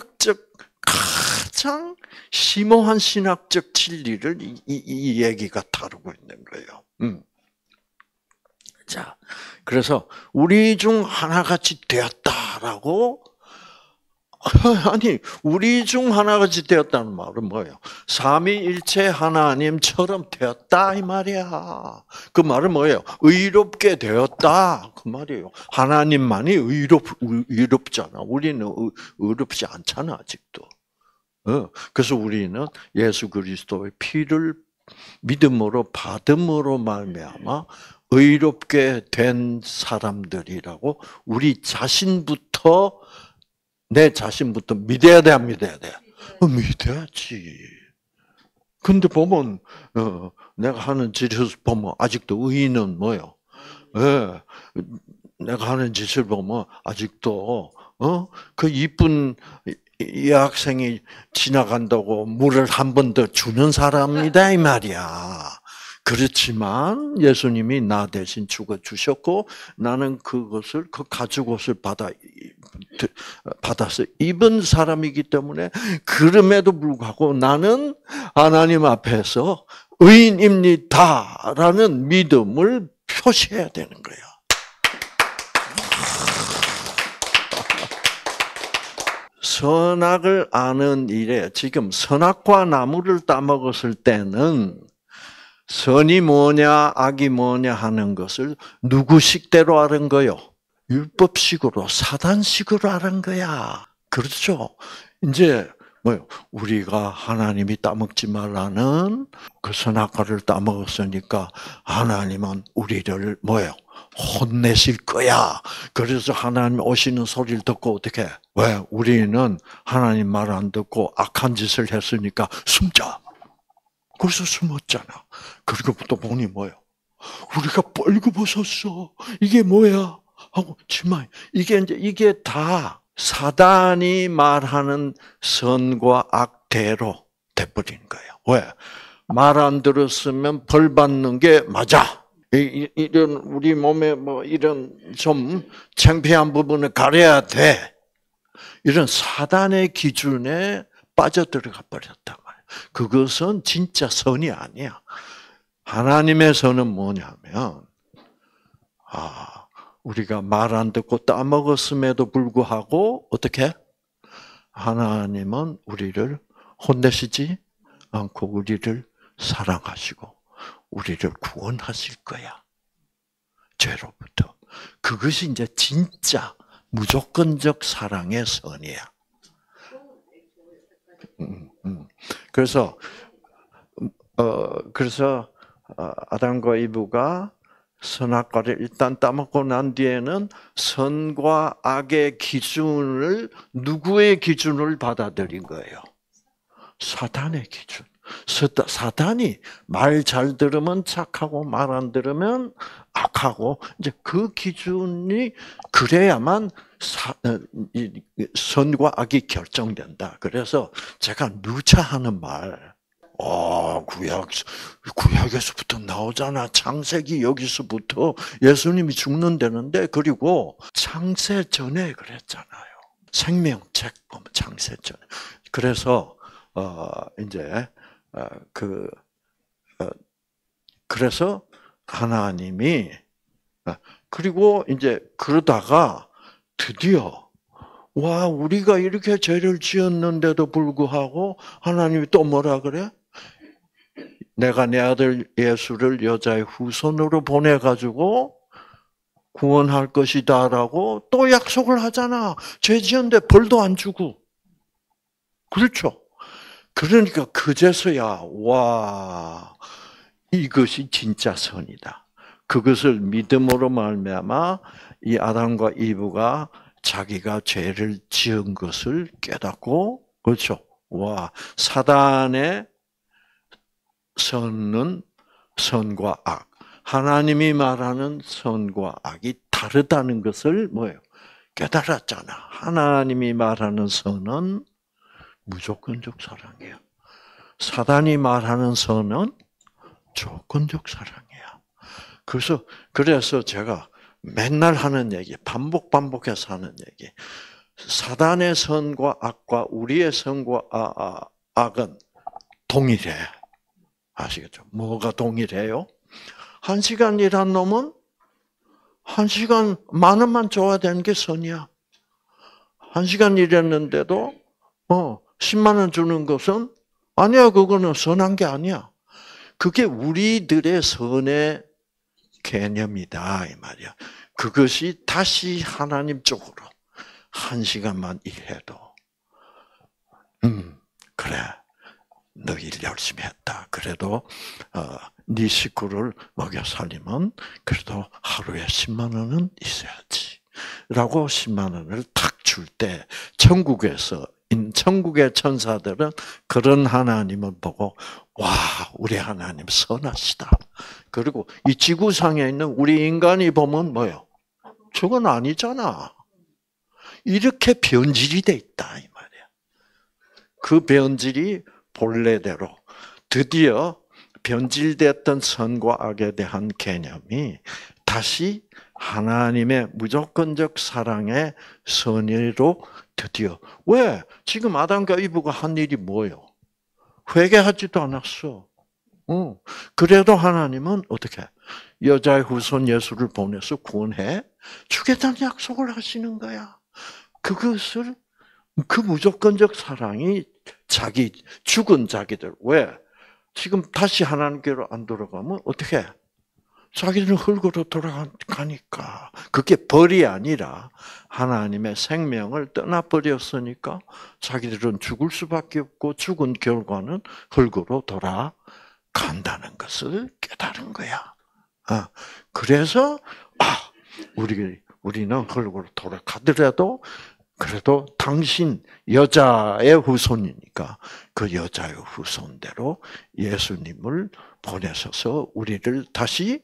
가장 심오한 신학적 진리를 이 얘기가 다루고 있는 거예요. 자, 그래서 우리 중 하나같이 되었다라고. 아니, 우리 중 하나같이 되었다는 말은 뭐예요? 삼위일체 하나님처럼 되었다 이 말이야. 그 말은 뭐예요? 의롭게 되었다 그 말이에요. 하나님만이 의롭잖아. 우리는 의롭지 않잖아 아직도. 그래서 우리는 예수 그리스도의 피를 믿음으로 받음으로 말미암아 의롭게 된 사람들이라고 내 자신부터 믿어야 돼, 안 믿어야 돼? 믿어야지. 근데 보면 내가 하는 짓을 보면 아직도 의인은 뭐요? 예, 내가 하는 짓을 보면 아직도 그 이쁜 여학생이 지나간다고 물을 한 번 더 주는 사람이다 이 말이야. 그렇지만 예수님이 나 대신 죽어 주셨고 나는 그것을 그 가죽옷을 받아서 입은 사람이기 때문에 그럼에도 불구하고 나는 하나님 앞에서 의인입니다라는 믿음을 표시해야 되는 거야. 선악을 아는 일에 지금 선악과 나무를 따먹었을 때는 선이 뭐냐 악이 뭐냐 하는 것을 누구식대로 아는 거요? 율법식으로 사단식으로 아는 거야. 그렇죠? 이제 뭐요? 우리가 하나님이 따먹지 말라는 그 선악과를 따먹었으니까 하나님은 우리를 뭐요? 혼내실 거야. 그래서 하나님 오시는 소리를 듣고 어떻게 해? 왜? 우리는 하나님 말 안 듣고 악한 짓을 했으니까 숨자. 그래서 숨었잖아. 그리고 또 보니 뭐예요? 우리가 벌거벗었어. 이게 뭐야? 하고 치마. 이게 다 사단이 말하는 선과 악대로 돼버린 거예요. 왜? 말 안 들었으면 벌 받는 게 맞아. 이런 우리 몸에 뭐 이런 좀 창피한 부분을 가려야 돼. 이런 사단의 기준에 빠져들어가 버렸단 말이야. 그것은 진짜 선이 아니야. 하나님의 선은 뭐냐면, 우리가 말 안 듣고 따먹었음에도 불구하고 어떻게? 하나님은 우리를 혼내시지 않고 우리를 사랑하시고 우리를 구원하실 거야. 죄로부터. 그것이 이제 진짜 무조건적 사랑의 선이야. 그래서 아담과 이브가 선악과를 일단 따먹고 난 뒤에는 선과 악의 기준을 누구의 기준을 받아들인 거예요? 사단의 기준. 사단이 말 잘 들으면 착하고 말 안 들으면 악하고 이제 그 기준이 그래야만 선과 악이 결정된다. 그래서 제가 누차 하는 말, 구약에서부터 나오잖아. 창세기 여기서부터 예수님이 죽는다는데 그리고 창세 전에 그랬잖아요. 생명책 보면 창세 전에. 그래서 이제 그래서 하나님이 그리고 이제 그러다가 드디어 우리가 이렇게 죄를 지었는데도 불구하고 하나님이 또 뭐라 그래? 내가 내 아들 예수를 여자의 후손으로 보내가지고 구원할 것이다라고 또 약속을 하잖아. 죄 지었는데 벌도 안 주고. 그렇죠? 그러니까 그제서야 이것이 진짜 선이다. 그것을 믿음으로 말미암아 이 아담과 이브가 자기가 죄를 지은 것을 깨닫고 그렇죠. 사단의 선은 선과 악, 하나님이 말하는 선과 악이 다르다는 것을 뭐예요? 깨달았잖아. 하나님이 말하는 선은 무조건적 사랑이야. 사단이 말하는 선은 조건적 사랑이야. 그래서 제가 맨날 하는 얘기, 반복해서 하는 얘기. 사단의 선과 악과 우리의 선과 악은 동일해. 아시겠죠? 뭐가 동일해요? 1시간 일한 놈은 1시간 10,000원만 줘야 되는 게 선이야. 1시간 일했는데도 10만 원 주는 것은 아니야. 그거는 선한 게 아니야. 그게 우리들의 선의 개념이다 이 말이야. 그것이 다시 하나님 쪽으로 1시간만 일해도 그래. 너 일 열심히 했다. 그래도 네 식구를 먹여 살리면 그래도 하루에 10만 원은 있어야지. 라고 10만 원을 탁 줄 때 천국에서 천국의 천사들은 그런 하나님을 보고 와, 우리 하나님 선하시다. 그리고 이 지구상에 있는 우리 인간이 보면 뭐요? 저건 아니잖아. 이렇게 변질이 돼 있다 이 말이야. 그 변질이 본래대로 드디어 변질됐던 선과 악에 대한 개념이 다시 하나님의 무조건적 사랑의 선의로 드디어 왜? 지금 아담과 이브가 한 일이 뭐예요? 회개하지도 않았어. 그래도 하나님은 어떻게? 여자의 후손 예수를 보내서 구원해 주겠다는 약속을 하시는 거야. 그것을 그 무조건적 사랑이 죽은 자기들 왜? 지금 다시 하나님께로 안 돌아가면 어떻게? 자기들은 흙으로 돌아가니까. 그게 벌이 아니라 하나님의 생명을 떠나버렸으니까 자기들은 죽을 수밖에 없고 죽은 결과는 흙으로 돌아간다는 것을 깨달은 거야. 그래서 우리는 흙으로 돌아가더라도 그래도 당신 여자의 후손이니까 그 여자의 후손대로 예수님을 보내셔서 우리를 다시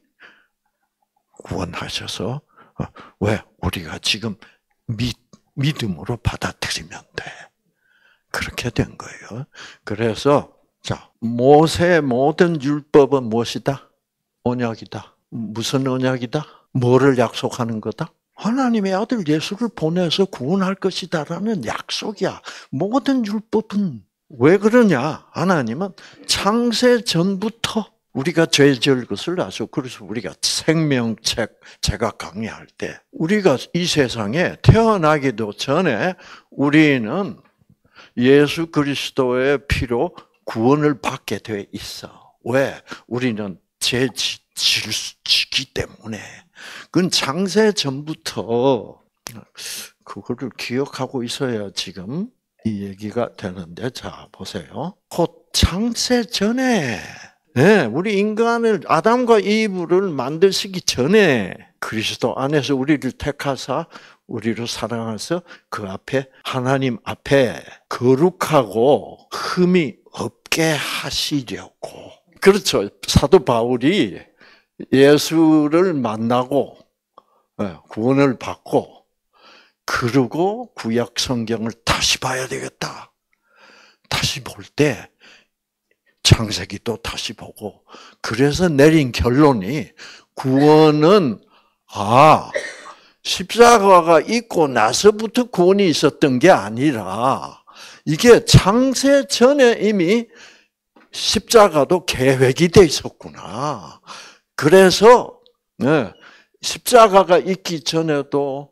구원하셔서 왜? 우리가 지금 믿음으로 받아들이면 돼. 그렇게 된 거예요. 그래서 자, 모세의 모든 율법은 무엇이다? 언약이다. 무슨 언약이다? 뭐를 약속하는 거다? 하나님의 아들 예수를 보내서 구원할 것이다라는 약속이야. 모든 율법은 왜 그러냐? 하나님은 창세 전부터 우리가 죄 지을 것을 아시고 그래서 우리가 생명책 제가 강의할 때 우리가 이 세상에 태어나기도 전에 우리는 예수 그리스도의 피로 구원을 받게 돼 있어. 왜? 우리는 죄 지기 때문에. 그건 창세 전부터 그거를 기억하고 있어야 지금 이 얘기가 되는데 자 보세요. 곧 창세 전에 우리 인간을 아담과 이브를 만드시기 전에 그리스도 안에서 우리를 택하사 우리를 사랑하셔서 그 앞에 하나님 앞에 거룩하고 흠이 없게 하시려고. 그렇죠. 사도 바울이 예수를 만나고 구원을 받고 그러고 구약 성경을 다시 봐야 되겠다. 다시 볼 때 창세기도 다시 보고 그래서 내린 결론이 구원은 십자가가 있고 나서부터 구원이 있었던 게 아니라 이게 창세 전에 이미 십자가도 계획이 돼 있었구나. 그래서 십자가가 있기 전에도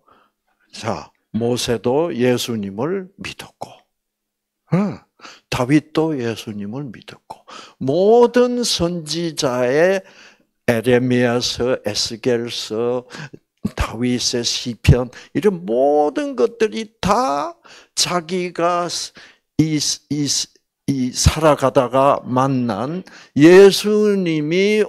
모세도 예수님을 믿었고 다윗도 예수님을 믿었고 모든 선지자의 에레미야서, 에스겔서, 다윗의 시편 이런 모든 것들이 다 자기가 이 살아가다가 만난 예수님이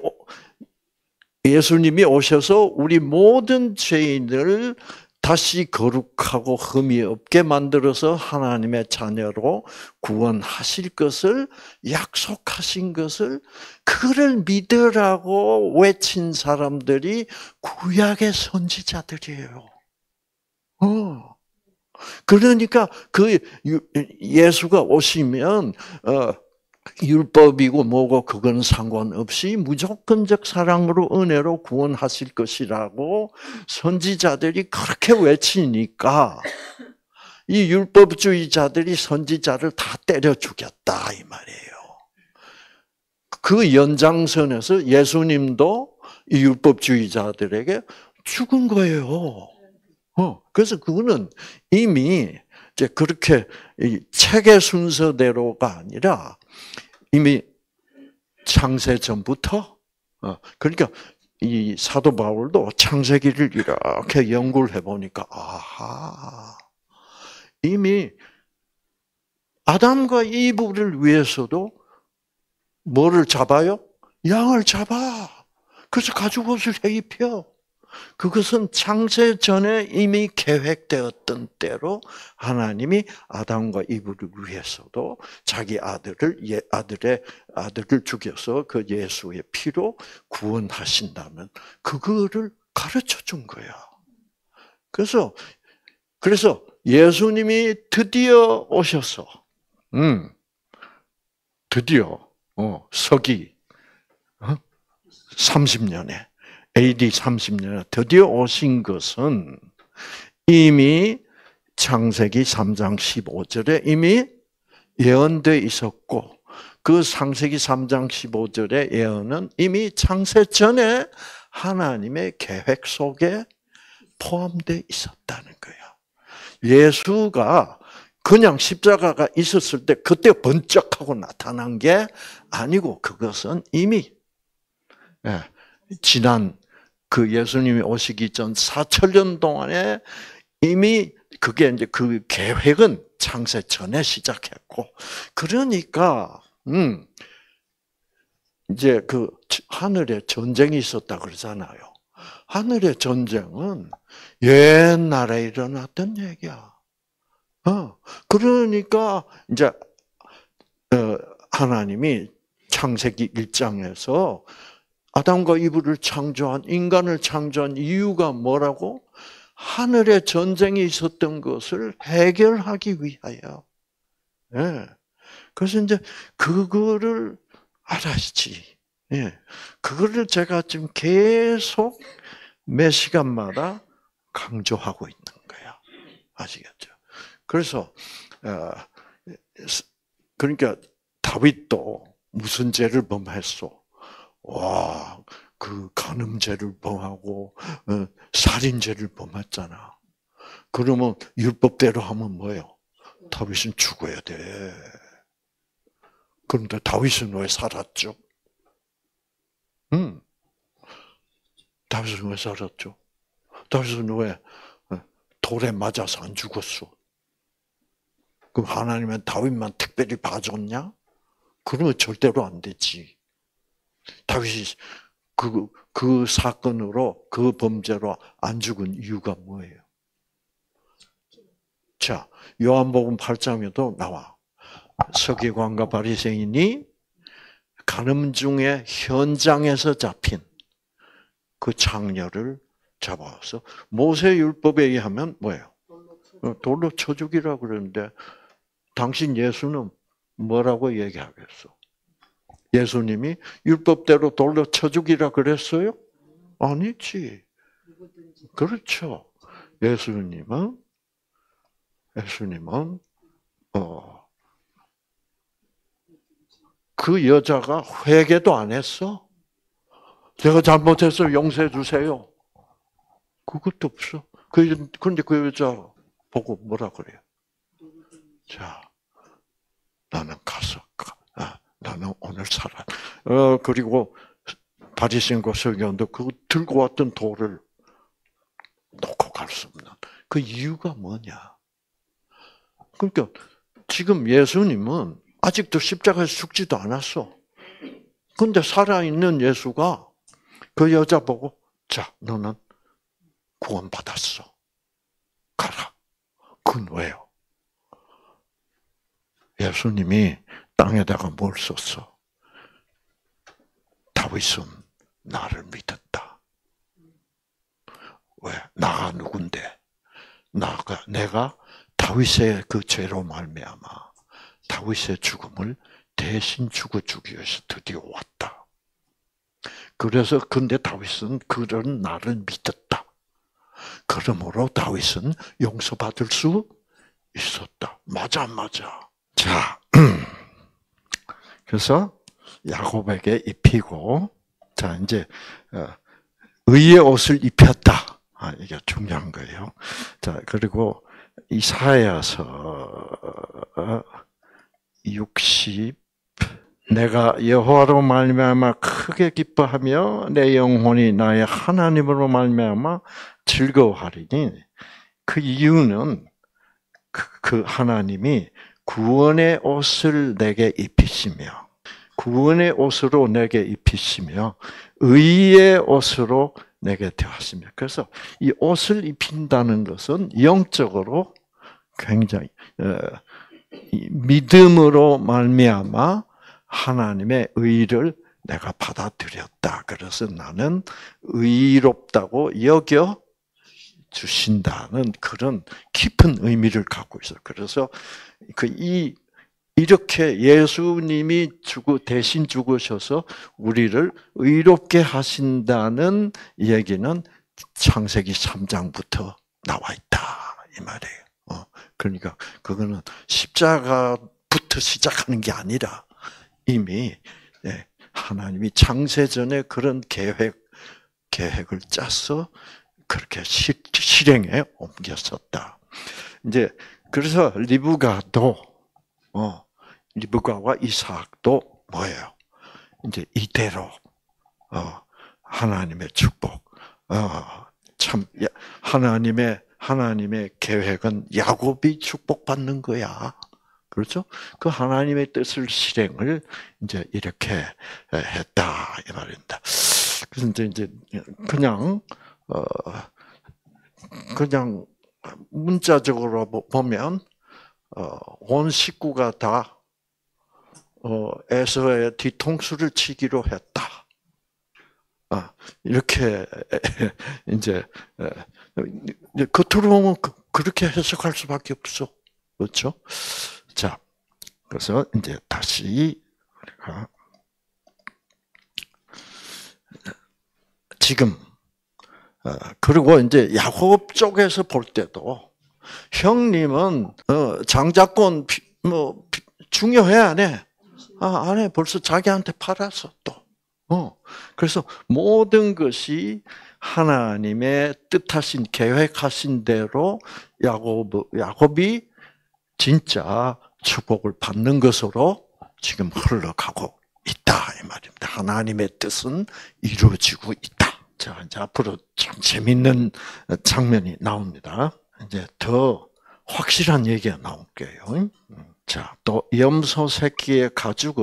오셔서 우리 모든 죄인을 다시 거룩하고 흠이 없게 만들어서 하나님의 자녀로 구원하실 것을 약속하신 것을 그를 믿으라고 외친 사람들이 구약의 선지자들이에요. 그러니까 그 예수가 오시면 율법이고 뭐고 그건 상관없이 무조건적 사랑으로 은혜로 구원하실 것이라고 선지자들이 그렇게 외치니까 이 율법주의자들이 선지자를 다 때려 죽였다 이 말이에요. 그 연장선에서 예수님도 이 율법주의자들에게 죽은 거예요. 그래서 그거는 이미 이제 그렇게 책의 순서대로가 아니라 이미 창세 전부터 그러니까 이 사도 바울도 창세기를 이렇게 연구를 해보니까 이미 아담과 이브를 위해서도 뭐를 잡아요? 양을 잡아. 그래서 가죽옷을 해 입혀. 그것은 창세 전에 이미 계획되었던 대로 하나님이 아담과 이브를 위해서도 자기 아들을 죽여서 그 예수의 피로 구원하신다는 그거를 가르쳐 준 거야. 그래서 예수님이 드디어 오셔서, 드디어 서기 30년에 AD 30년에 드디어 오신 것은 이미 창세기 3장 15절에 이미 예언되어 있었고, 그 창세기 3장 15절의 예언은 이미 창세 전에 하나님의 계획 속에 포함되어 있었다는 거예요. 예수가 그냥 십자가가 있었을 때 그때 번쩍하고 나타난 게 아니고, 그것은 이미 지난 그 예수님이 오시기 전 4천년 동안에 이미 그게 이제 그 계획은 창세 전에 시작했고, 그러니까 이제 그 하늘에 전쟁이 있었다 그러잖아요. 하늘의 전쟁은 옛날에 일어났던 얘기야. 그러니까 이제 하나님이 창세기 1장에서 아담과 이브를 창조한, 인간을 창조한 이유가 뭐라고? 하늘에 전쟁이 있었던 것을 해결하기 위하여. 예. 그래서 이제 그거를 알아야지. 예. 그거를 제가 지금 계속 매 시간마다 강조하고 있는 거야. 아시겠죠? 그래서 그러니까 다윗도 무슨 죄를 범했어? 와, 그 간음죄를 범하고 살인죄를 범했잖아. 그러면 율법대로 하면 뭐예요? 다윗은 죽어야 돼. 그런데 다윗은 왜 살았죠? 다윗은 왜 살았죠? 다윗은 왜 돌에 맞아서 안 죽었어? 그럼 하나님은 다윗만 특별히 봐줬냐? 그러면 절대로 안 되지. 다윗이 그 사건으로, 그 범죄로 안 죽은 이유가 뭐예요? 자, 요한복음 8장에도 나와. 서기관과 바리새인이 간음 중에 현장에서 잡힌 그 창녀를 잡아서 모세 율법에 의하면 뭐예요? 돌로 쳐 죽이라고 그러는데, 당신 예수는 뭐라고 얘기하겠어? 예수님이 율법대로 돌로 쳐 죽이라 그랬어요? 아니지. 그렇죠. 예수님은 그 여자가 회개도 안 했어. 제가 잘못해서 용서해 주세요. 그것도 없어. 그런데 그 여자 보고 뭐라 그래요? 자, 나는 가서 나는 오늘 살아. 그리고 바리새인과 서기관도 그 들고 왔던 돌을 놓고 갈 수 없는 그 이유가 뭐냐? 그러니까 지금 예수님은 아직도 십자가에서 죽지도 않았어. 그런데 살아있는 예수가 그 여자 보고, 자, 너는 구원받았어. 가라. 그건 왜요? 예수님이 땅에다가 뭘 썼어? 다윗은 나를 믿었다. 왜? 나가 누군데? 내가 다윗의 그 죄로 말미암아 다윗의 죽음을 대신 죽어주기 위해서 드디어 왔다. 그래서 근데 다윗은 그런 나를 믿었다. 그러므로 다윗은 용서받을 수 있었다. 맞아. 자, 그래서 야곱에게 입히고, 자 이제 의의 옷을 입혔다. 이게 중요한 거예요. 자, 그리고 이사야서 60 내가 여호와로 말미암아 크게 기뻐하며 내 영혼이 나의 하나님으로 말미암아 즐거워하리니, 그 이유는 그 하나님이 구원의 옷을 내게 입히시며, 구원의 옷으로 내게 입히시며 의의 옷으로 내게 더하시며. 그래서 이 옷을 입힌다는 것은 영적으로 굉장히 믿음으로 말미암아 하나님의 의를 내가 받아들였다. 그래서 나는 의롭다고 여겨 주신다는 그런 깊은 의미를 갖고 있어요. 그래서 이렇게 예수님이 대신 죽으셔서 우리를 의롭게 하신다는 얘기는 창세기 3장부터 나와 있다 이 말이에요. 그러니까 그거는 십자가부터 시작하는 게 아니라 이미 하나님이 창세전에 그런 계획을 짜서 그렇게 실행에 옮겼었다. 이제 그래서 리브가와 이삭도 뭐예요? 이제 이대로 하나님의 축복, 참 하나님의 계획은 야곱이 축복받는 거야. 그렇죠? 그 하나님의 뜻을 실행을 이제 이렇게 했다 이 말입니다. 그래서 이제 그냥 문자적으로 보면 온 식구가 다 에서의 뒤통수를 치기로 했다. 이렇게 이제 겉으로 보면 그렇게 해석할 수밖에 없어. 그렇죠? 자, 그래서 이제 다시 우리가 지금 그리고 이제 야곱 쪽에서 볼 때도 형님은 장자권 중요해 안 해? 안 해. 벌써 자기한테 팔았어 또. 그래서 모든 것이 하나님의 뜻하신 계획하신 대로 야곱이 진짜 축복을 받는 것으로 지금 흘러가고 있다 이 말입니다. 하나님의 뜻은 이루어지고 있다. 자, 이제 앞으로 참 재밌는 장면이 나옵니다. 이제 더 확실한 얘기가 나올게요. 자, 또 염소 새끼의 가죽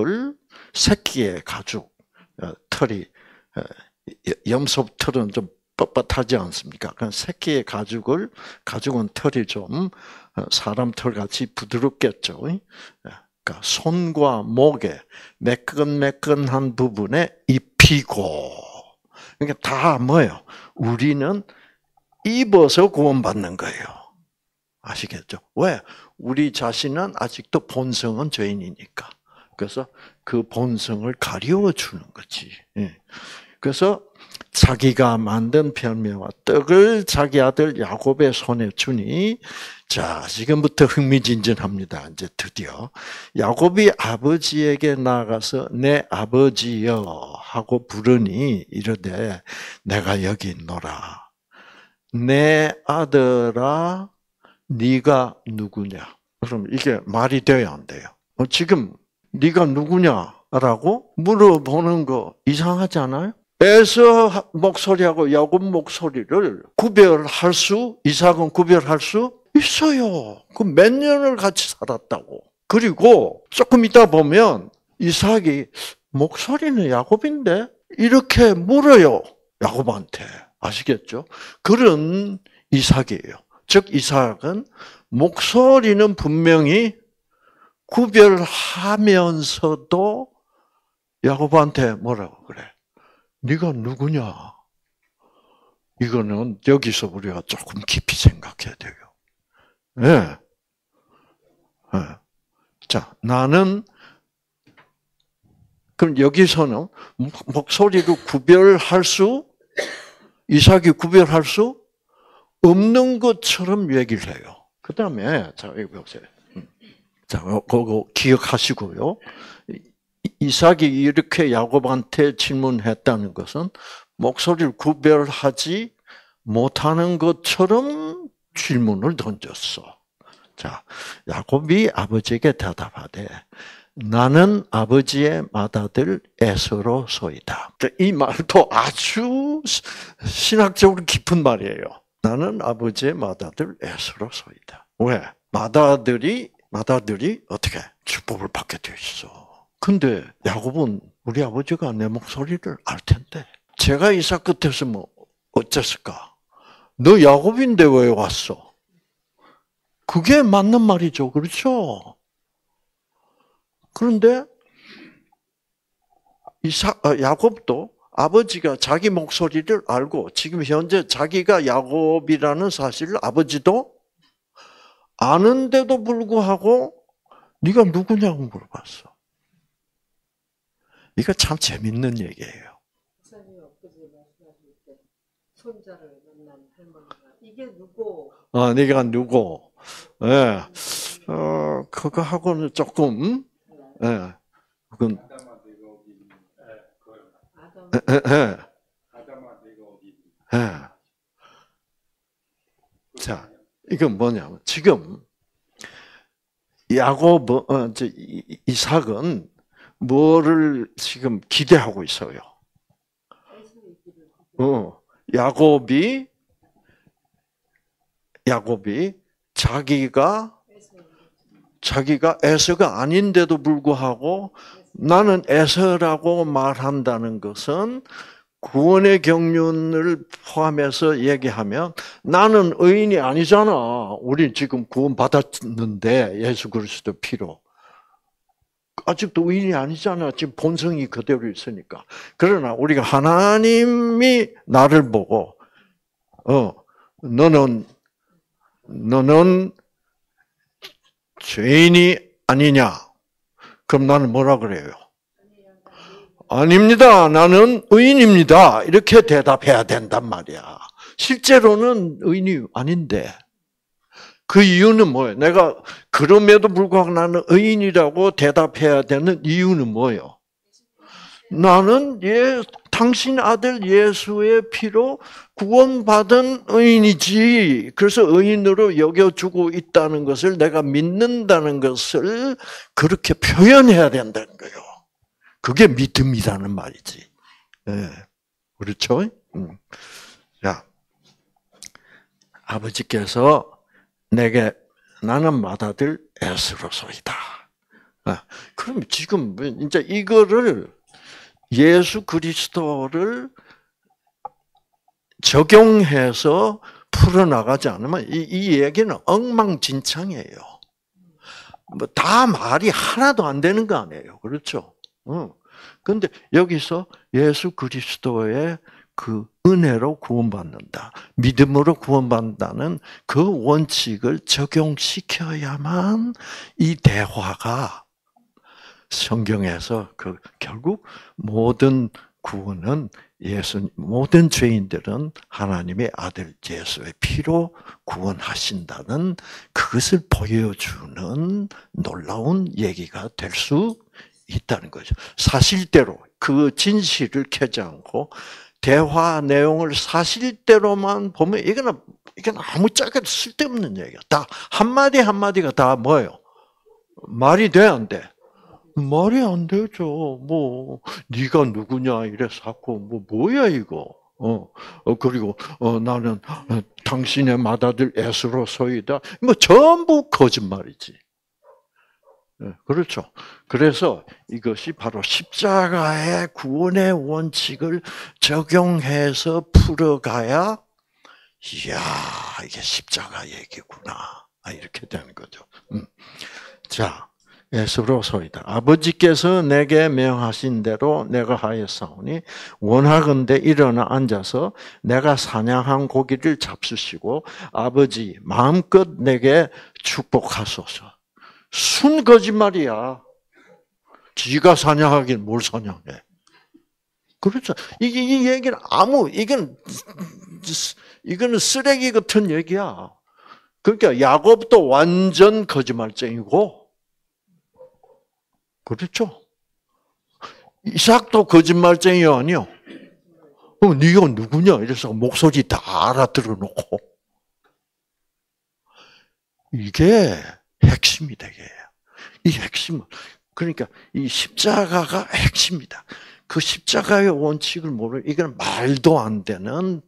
털이 염소 털은 좀 뻣뻣하지 않습니까? 그럼 새끼의 가죽은 털이 좀 사람 털 같이 부드럽겠죠. 그러니까 손과 목에 매끈매끈한 부분에 입히고, 그러니까 다 뭐예요? 우리는 입어서 구원받는 거예요. 아시겠죠? 왜? 우리 자신은 아직도 본성은 죄인이니까. 그래서 그 본성을 가리워 주는 거지. 그래서 자기가 만든 별매와 떡을 자기 아들 야곱의 손에 주니, 자, 지금부터 흥미진진합니다. 이제 드디어 야곱이 아버지에게 나가서 내 아버지여 하고 부르니 이르되 내가 여기 있노라. 내 아들아 네가 누구냐? 그럼 이게 말이 돼야 안 돼요? 지금 네가 누구냐라고 물어보는 거 이상하지 않아요? 에서 목소리하고 야곱 목소리를 이삭은 구별할 수 있어요. 그 몇 년을 같이 살았다고. 그리고 조금 있다 보면 이삭이 목소리는 야곱인데 이렇게 물어요. 야곱한테. 아시겠죠? 그런 이삭이에요. 즉 이삭은 목소리는 분명히 구별하면서도 야곱한테 뭐라고 그래? 네가 누구냐? 이거는 여기서 우리가 조금 깊이 생각해야 돼요. 네. 네. 자, 나는 그럼 여기서는 목소리로 이삭이 구별할 수 없는 것처럼 얘기를 해요. 그 다음에 자 여기 보세요. 자, 그거 기억하시고요. 이삭이 이렇게 야곱한테 질문했다는 것은 목소리를 구별하지 못하는 것처럼 질문을 던졌어. 자, 야곱이 아버지에게 대답하되 나는 아버지의 맏아들 에서로소이다. 이 말도 아주 신학적으로 깊은 말이에요. 나는 아버지의 맏아들 에서로소이다. 왜? 맏아들이 어떻게 축복을 받게 돼 있어. 근데 야곱은 우리 아버지가 내 목소리를 알 텐데 제가 이삭 끝에서 어쨌을까? 너 야곱인데 왜 왔어? 그게 맞는 말이죠. 그렇죠? 그런데 야곱도 아버지가 자기 목소리를 알고 지금 현재 자기가 야곱이라는 사실을 아버지도 아는데도 불구하고 네가 누구냐고 물어봤어. 이거 참 재밌는 얘기예요. 목사님 엊그제 말씀하실 때 손자를 만난 할머니가 이게 누구? 네가 누구? 예. 그거하고는 조금, 예. 그건, 예. 예. 자, 이건 뭐냐면, 지금, 야곱, 이삭은 뭐를 지금 기대하고 있어요? 야곱이 자기가 에서가 아닌데도 불구하고 나는 에서라고 말한다는 것은 구원의 경륜을 포함해서 얘기하면 나는 의인이 아니잖아. 우리 지금 구원 받았는데 예수 그리스도 피로. 아직도 의인이 아니잖아. 지금 본성이 그대로 있으니까. 그러나 우리가 하나님이 나를 보고 너는 죄인이 아니냐? 그럼 나는 뭐라 그래요? 아닙니다. 나는 의인입니다. 이렇게 대답해야 된단 말이야. 실제로는 의인이 아닌데. 그 이유는 뭐예요? 내가 그럼에도 불구하고 나는 의인이라고 대답해야 되는 이유는 뭐예요? 나는 당신 아들 예수의 피로 구원받은 의인이지. 그래서 의인으로 여겨주고 있다는 것을 내가 믿는다는 것을 그렇게 표현해야 된다는 거예요. 그게 믿음이라는 말이지. 네. 그렇죠? 자, 아버지께서 내게 나는 맏아들 에스로소이다. 그럼 지금 이제 이거를 예수 그리스도를 적용해서 풀어나가지 않으면 이 얘기는 엉망진창이에요. 다 말이 하나도 안 되는 거 아니에요. 그렇죠? 그런데 여기서 예수 그리스도의 그 은혜로 구원받는다. 믿음으로 구원받는다는 그 원칙을 적용시켜야만 이 대화가 성경에서 결국 모든 구원은 모든 죄인들은 하나님의 아들 예수의 피로 구원하신다는 그것을 보여주는 놀라운 얘기가 될 수 있다는 거죠. 사실대로 그 진실을 캐지 않고 대화 내용을 사실대로만 보면 이건 아무짝에도 쓸데없는 얘기야. 다 한마디 한마디가 다 뭐예요? 말이 돼 안 돼? 말이 안 되죠. 뭐 네가 누구냐 이래서 자꾸 뭐야 이거. 그리고 나는 당신의 맏아들 에스로소이다. 뭐 전부 거짓말이지. 그렇죠. 그래서 이것이 바로 십자가의 구원의 원칙을 적용해서 풀어가야 이야 이게 십자가 얘기구나 이렇게 되는 거죠. 자. 에스로소이다. 아버지께서 내게 명하신 대로 내가 하였사오니 원하건대 일어나 앉아서 내가 사냥한 고기를 잡수시고 아버지 마음껏 내게 축복하소서. 순 거짓말이야. 지가 사냥하긴 뭘 사냥해. 그렇죠. 이 얘기는 이거는 쓰레기 같은 얘기야. 그러니까 야곱도 완전 거짓말쟁이고 그렇죠? 이삭도 거짓말쟁이 아니요? 네가 누구냐? 이래서 목소리 다 알아들어 놓고. 이게 핵심이 되게 해요. 이 핵심은, 그러니까 이 십자가가 핵심이다. 그 십자가의 원칙을 모르는, 이건 말도 안 되는,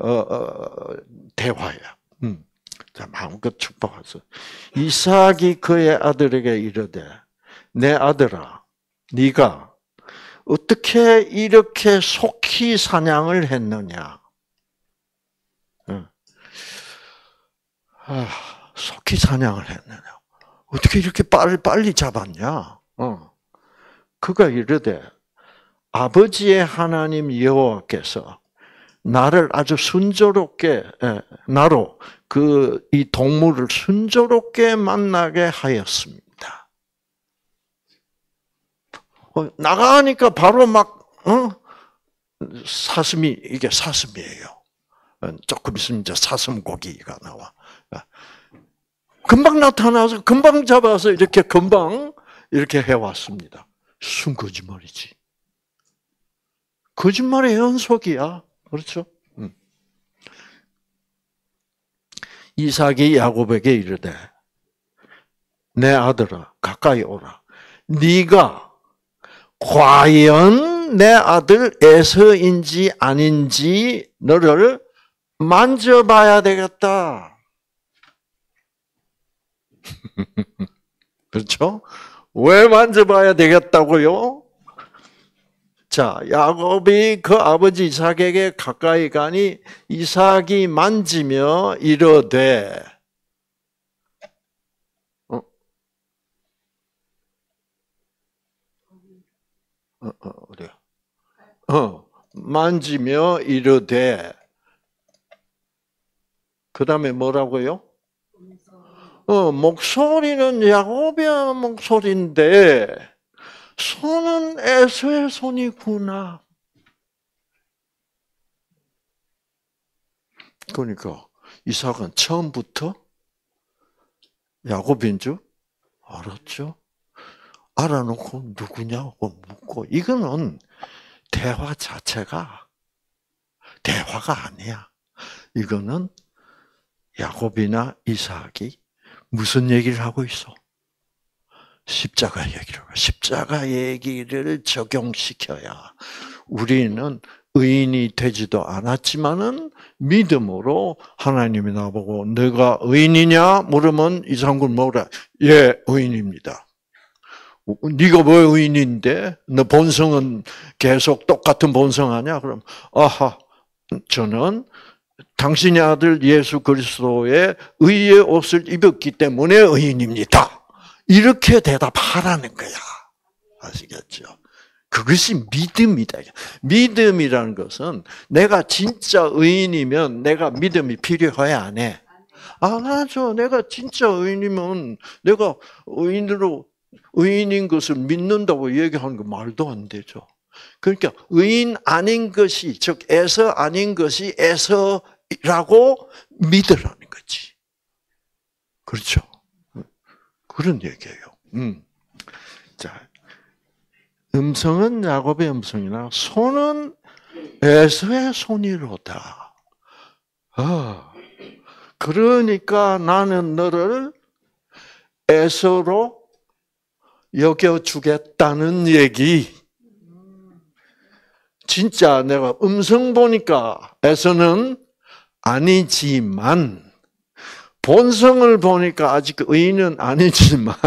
대화야. 자, 마음껏 축복하소. 이삭이 그의 아들에게 이르되, 내 아들아, 네가 어떻게 이렇게 속히 사냥을 했느냐? 속히 사냥을 했느냐? 어떻게 이렇게 빨리 잡았냐? 그가 이르되 아버지의 하나님 여호와께서 나를 아주 순조롭게 나로 이 동물을 순조롭게 만나게 하였습니다. 나가니까 바로 막 사슴이 이게 사슴이에요. 조금 있으면 이제 사슴 고기가 나와. 금방 나타나서 금방 잡아서 이렇게 금방 이렇게 해왔습니다. 순 거짓말이지. 거짓말의 연속이야. 그렇죠? 이삭이 야곱에게 이르되 내 아들아 가까이 오라. 네가 과연 내 아들 에서인지 아닌지 너를 만져봐야 되겠다. 그렇죠? 왜 만져봐야 되겠다고요? 자, 야곱이 그 아버지 이삭에게 가까이 가니 이삭이 만지며 이르되 어디야? 만지며 이르되 그 다음에 뭐라고요? 목소리는 야곱의 목소리인데 손은 에서의 손이구나. 그러니까 이삭은 처음부터 야곱인 줄 알았죠. 알아놓고 누구냐고 묻고 이거는 대화 자체가 대화가 아니야. 이거는 야곱이나 이삭이 무슨 얘기를 하고 있어? 십자가 얘기를 하고 십자가 얘기를 적용시켜야 우리는 의인이 되지도 않았지만은 믿음으로 하나님이 나보고 너가 의인이냐 물으면 이삭은 뭐라? 예, 의인입니다. 네가 왜 의인인데? 너 본성은 계속 똑같은 본성 아니야? 그럼 아하, 저는 당신의 아들 예수 그리스도의 의의 옷을 입었기 때문에 의인입니다. 이렇게 대답하라는 거야. 아시겠죠? 그것이 믿음이다. 믿음이라는 것은 내가 진짜 의인이면 내가 믿음이 필요해 안 해? 안 하죠. 내가 진짜 의인이면 내가 의인인 것을 믿는다고 얘기하는 거 말도 안 되죠. 그러니까 의인 아닌 것이 즉 에서 아닌 것이 에서라고 믿으라는 거지. 그렇죠? 그런 얘기예요. 자, 음성은 야곱의 음성이나 손은 에서의 손이로다. 그러니까 나는 너를 에서로 여겨주겠다는 얘기. 진짜 내가 음성 보니까 에서는 아니지만 본성을 보니까 아직 의인은 아니지만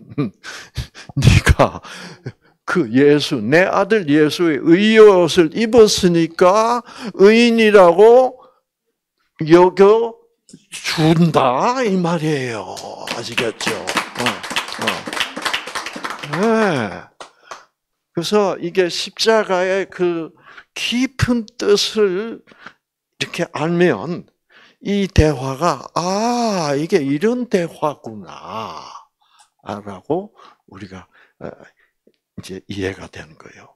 네가 그 예수 내 아들 예수의 의의 옷을 입었으니까 의인이라고 여겨 준다 이 말이에요. 아시겠죠? 네. 그래서 이게 십자가의 그 깊은 뜻을 이렇게 알면 이 대화가 이게 이런 대화구나 라고 우리가 이제 이해가 되는 거예요.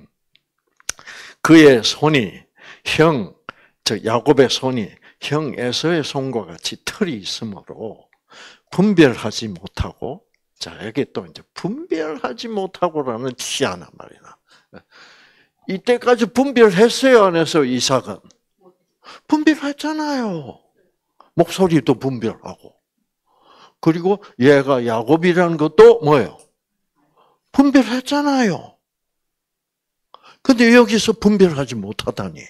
그의 손이 즉 야곱의 손이 형 에서의 손과 같이 털이 있으므로 분별하지 못하고 자, 여기 또 이제 분별하지 못하고라는 희한한 말이나. 이때까지 분별했어요, 안 했어요, 이삭은? 분별했잖아요. 목소리도 분별하고. 그리고 얘가 야곱이라는 것도 뭐예요? 분별했잖아요. 근데 여기서 분별하지 못하다니.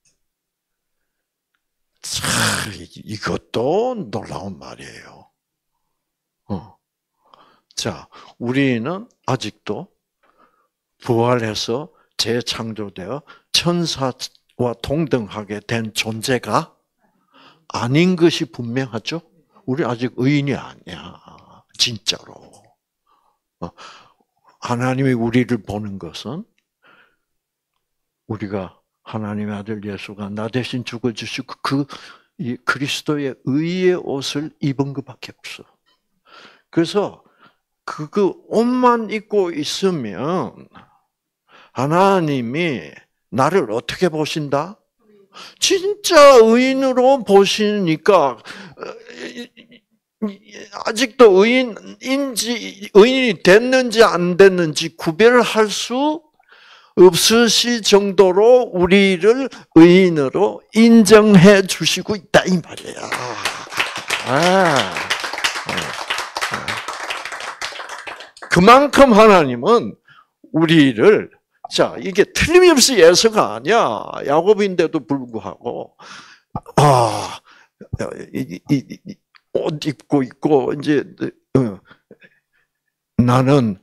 참, 이것도 놀라운 말이에요. 자, 우리는 아직도 부활해서 재창조되어 천사와 동등하게 된 존재가 아닌 것이 분명하죠? 우리 아직 의인이 아니야. 진짜로. 하나님이 우리를 보는 것은 우리가 하나님의 아들 예수가 나 대신 죽어주시고 이 그리스도의 의의 옷을 입은 것밖에 없어. 그래서 그 옷만 입고 있으면 하나님이 나를 어떻게 보신다? 진짜 의인으로 보시니까 아직도 의인이 됐는지 안 됐는지 구별할 수 없으실 정도로 우리를 의인으로 인정해 주시고 있다 이 말이야. 그만큼 하나님은 우리를 이게 틀림없이 예수가 아니야. 야곱인데도 불구하고 옷 입고 있고 이제 나는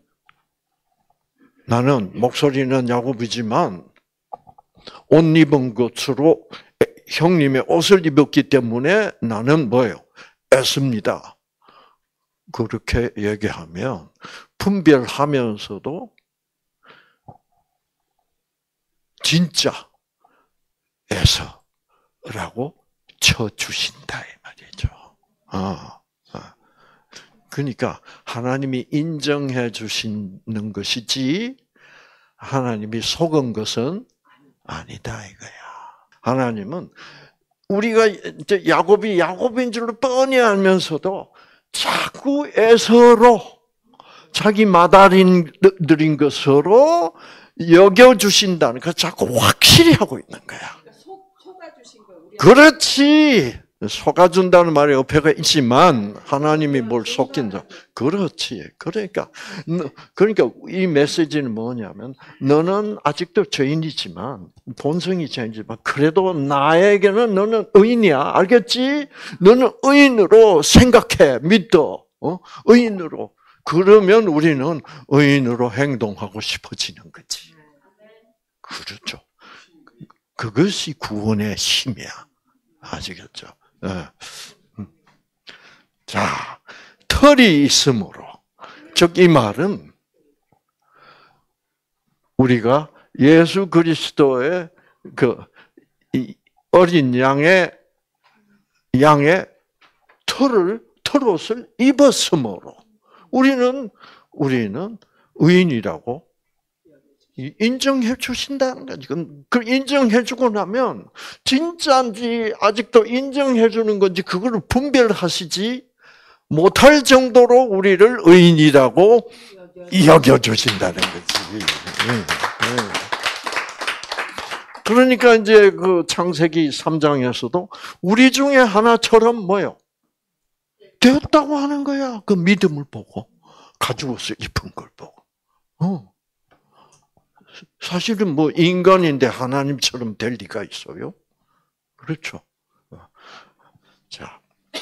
목소리는 야곱이지만 옷 입은 것으로 형님의 옷을 입었기 때문에 나는 뭐예요? 애씁니다. 그렇게 얘기하면 분별하면서도 진짜 애서라고 쳐주신다 이 말이죠. 그러니까 하나님이 인정해 주시는 것이지 하나님이 속은 것은 아니다 이거야. 하나님은 우리가 이제 야곱인 줄로 뻔히 알면서도 자꾸 애서로 자기 마다린 것으로 여겨주신다는 거 자꾸 확실히 하고 있는 거야. 속아주신 거 우리. 그렇지. 속아준다는 말이 어폐가 있지만 하나님이 뭘 속긴다. 그렇지. 그러니까 이 메시지는 뭐냐면 너는 아직도 죄인이지만 본성이 죄인이지만 그래도 나에게는 너는 의인이야. 알겠지? 너는 의인으로 생각해. 믿어. 의인으로. 그러면 우리는 의인으로 행동하고 싶어지는 거지. 그렇죠. 그것이 구원의 힘이야. 아시겠죠? 네. 자, 털이 있으므로. 즉, 이 말은 우리가 예수 그리스도의 이 어린 양의 털옷을 입었으므로 우리는 의인이라고 인정해 주신다는 거지. 그 인정해 주고 나면 진짜인지 아직도 인정해 주는 건지 그걸 분별하시지 못할 정도로 우리를 의인이라고 여겨 주신다는 거지. 그러니까 이제 그 창세기 3장에서도 우리 중에 하나처럼 뭐요? 되었다고 하는 거야. 그 믿음을 보고 가죽옷을 입은 걸 보고. 사실은 뭐 인간인데 하나님처럼 될 리가 있어요? 그렇죠. 자,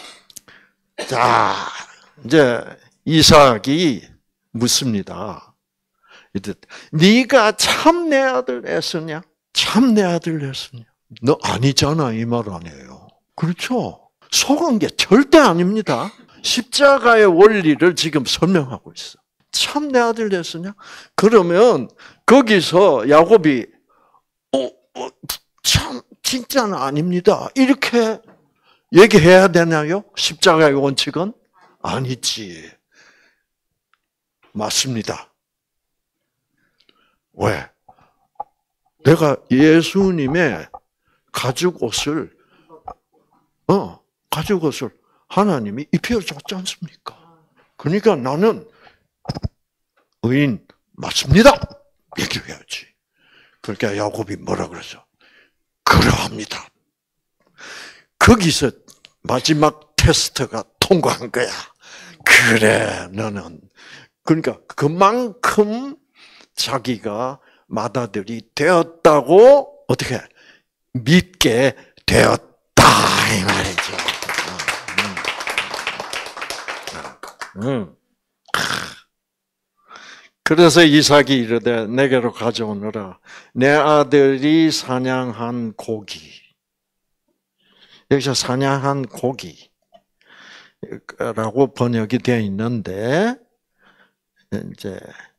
이제 이삭이 묻습니다. 네가 참 내 아들 에서냐? 참 내 아들 에서냐? 너 아니잖아 이 말 아니에요. 그렇죠. 속은 게 절대 아닙니다. 십자가의 원리를 지금 설명하고 있어. 참 내 아들 에서냐? 그러면 거기서 야곱이 참 진짜는 아닙니다. 이렇게 얘기해야 되나요? 십자가의 원칙은 아니지. 맞습니다. 왜? 내가 예수님의 가죽옷을 하나님이 입혀줬지 않습니까? 그러니까 나는 의인 맞습니다. 얘기해야지. 그러니까 야곱이 뭐라 그러죠? 그러합니다. 거기서 마지막 테스트가 통과한 거야. 그래, 너는. 그러니까 그만큼 자기가 맏아들이 되었다고 어떻게 믿게 되었다 이 말이죠. 그래서 이삭이 이르되 내게로 가져오너라. 내 아들이 사냥한 고기. 여기서 사냥한 고기. 라고 번역이 되어 있는데, 이제,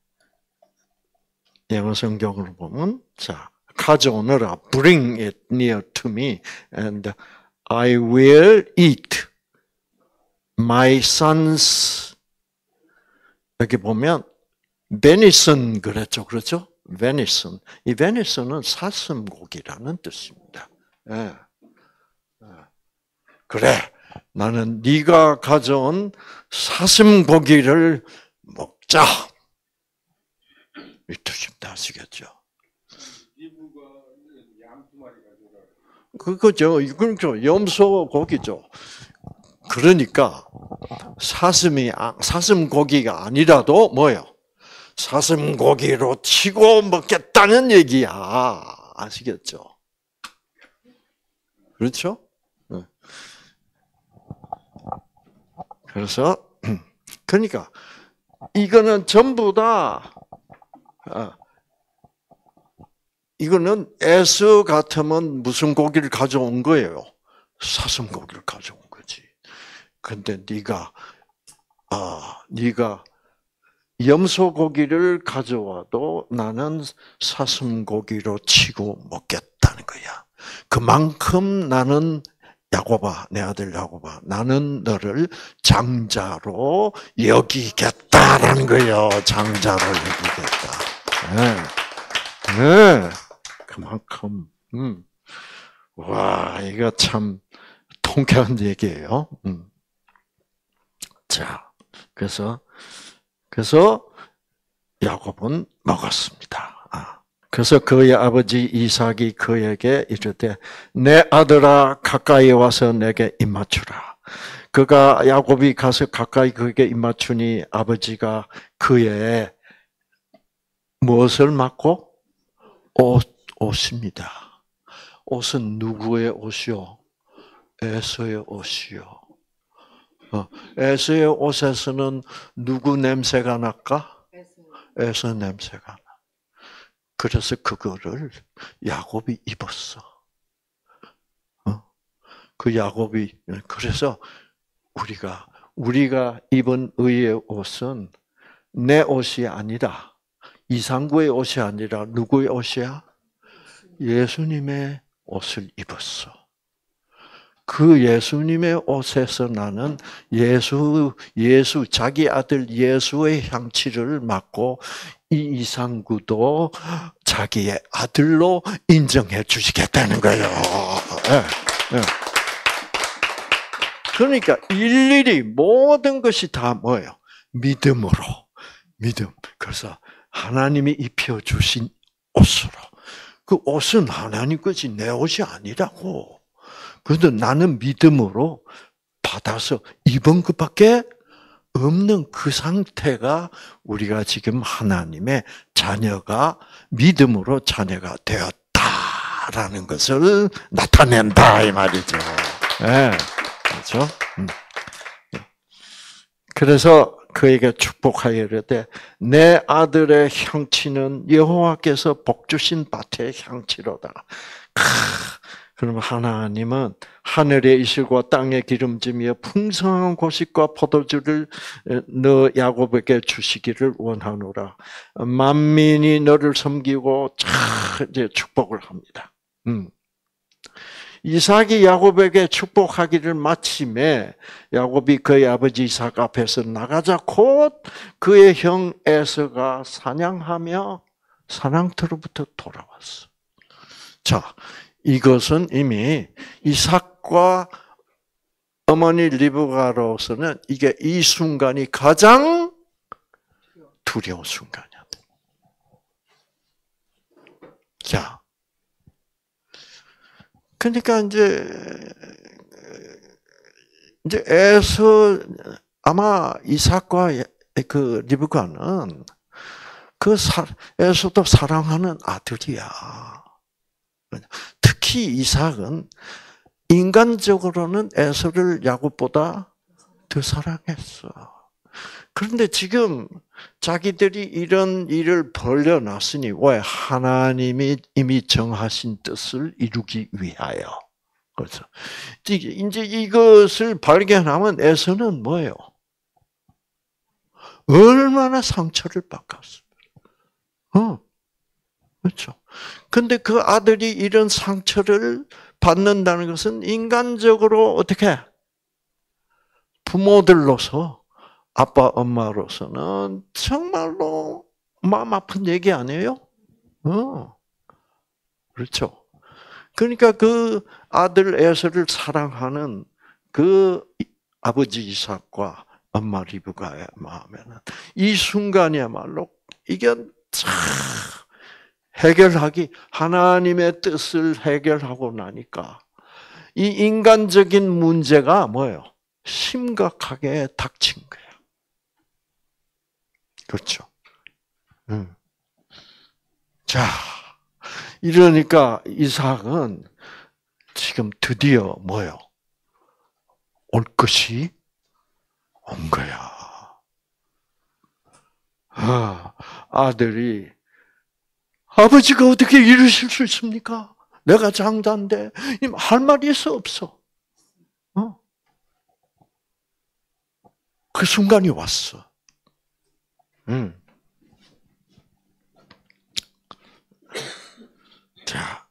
영어 성경으로 보면, 자, 가져오너라. Bring it near to me, and I will eat my son's. 여기 보면, venison 그랬죠. 그렇죠? venison. 이 venison은 사슴고기라는 뜻입니다. 예. 그래, 나는 네가 가져온 사슴고기를 먹자. 이 뜻입니다. 아시겠죠? 그거죠. 그렇죠. 염소 고기죠. 그러니까 사슴고기가 아니라도 뭐요? 사슴고기로 치고 먹겠다는 얘기야. 아시겠죠? 그렇죠? 그래서 그러니까 이거는 전부 다 이거는 에서 같으면 무슨 고기를 가져온 거예요? 사슴고기를 가져온 거지. 근데 네가 염소고기를 가져와도 나는 사슴고기로 치고 먹겠다는 거야. 그만큼 나는 야곱아, 내 아들 야곱아, 나는 너를 장자로 여기겠다라는 거예요. 장자로 여기겠다. 네. 그만큼. 와, 이거 참 통쾌한 얘기예요. 자, 그래서 야곱은 먹었습니다. 그래서 그의 아버지 이삭이 그에게 이르되 내 아들아 가까이 와서 내게 입맞추라. 그가 야곱이 가서 가까이 그에게 입맞추니 아버지가 그의 무엇을 맞고? 옷입니다. 옷은 누구의 옷이요? 에서의 옷이요. 에서의 옷에서는 누구 냄새가 날까? 에서 냄새가 나. 그래서 그거를 야곱이 입었어. 그 야곱이 그래서 우리가 입은 의의 옷은 내 옷이 아니라 이상구의 옷이 아니라 누구의 옷이야? 예수님의 옷을 입었어. 그 예수님의 옷에서 나는 예수 자기 아들 예수의 향취를 맡고 이 이상구도 자기의 아들로 인정해 주시겠다는 거예요. 네. 그러니까 일일이 모든 것이 다 뭐예요? 믿음으로. 믿음. 그래서 하나님이 입혀주신 옷으로. 그 옷은 하나님 것이 내 옷이 아니라고. 그래도 나는 믿음으로 받아서 입은 것밖에 없는 그 상태가 우리가 지금 하나님의 자녀가 믿음으로 자녀가 되었다라는 것을 나타낸다 이 말이죠. 네, 그렇죠? 그래서 그에게 축복하여 이르되 내 아들의 향취는 여호와께서 복 주신 밭의 향취로다. 그러면 하나님은 하늘의 이슬과 땅의 기름짐이여 풍성한 고식과 포도주를 너 야곱에게 주시기를 원하노라. 만민이 너를 섬기고 이제 축복을 합니다. 이삭이 야곱에게 축복하기를 마침에 야곱이 그의 아버지 이삭 앞에서 나가자 곧 그의 형 에서가 사냥하며 사냥터로부터 돌아왔어. 자, 이것은 이미 이삭과 어머니 리브가로서는 이게 이 순간이 가장 두려운 순간이야. 자, 그러니까 이제 에서 아마 이삭과 그 리브가는 에서도 사랑하는 아들이야. 특히 이삭은 인간적으로는 에서를 야곱보다 더 사랑했어. 그런데 지금 자기들이 이런 일을 벌여놨으니 왜? 하나님이 이미 정하신 뜻을 이루기 위하여. 그렇죠. 이제 이것을 발견하면 에서는 뭐예요? 얼마나 상처를 받았습니다. 그렇죠. 근데 그 아들이 이런 상처를 받는다는 것은 인간적으로 어떻게 부모들로서 아빠 엄마로서는 정말로 마음 아픈 얘기 아니에요? 그렇죠. 그러니까 그 아들 에서를 사랑하는 그 아버지 이삭과 엄마 리브가의 마음에는 이 순간이야말로 이게 참 해결하기 하나님의 뜻을 해결하고 나니까 이 인간적인 문제가 뭐예요? 심각하게 닥친 거예요. 그렇죠. 자, 이러니까 이삭은 지금 드디어 뭐예요? 올 것이 온 거야. 아들이 아버지가 어떻게 이러실 수 있습니까? 내가 장자인데 할 말이 있어 없어? 그 순간이 왔어. 자,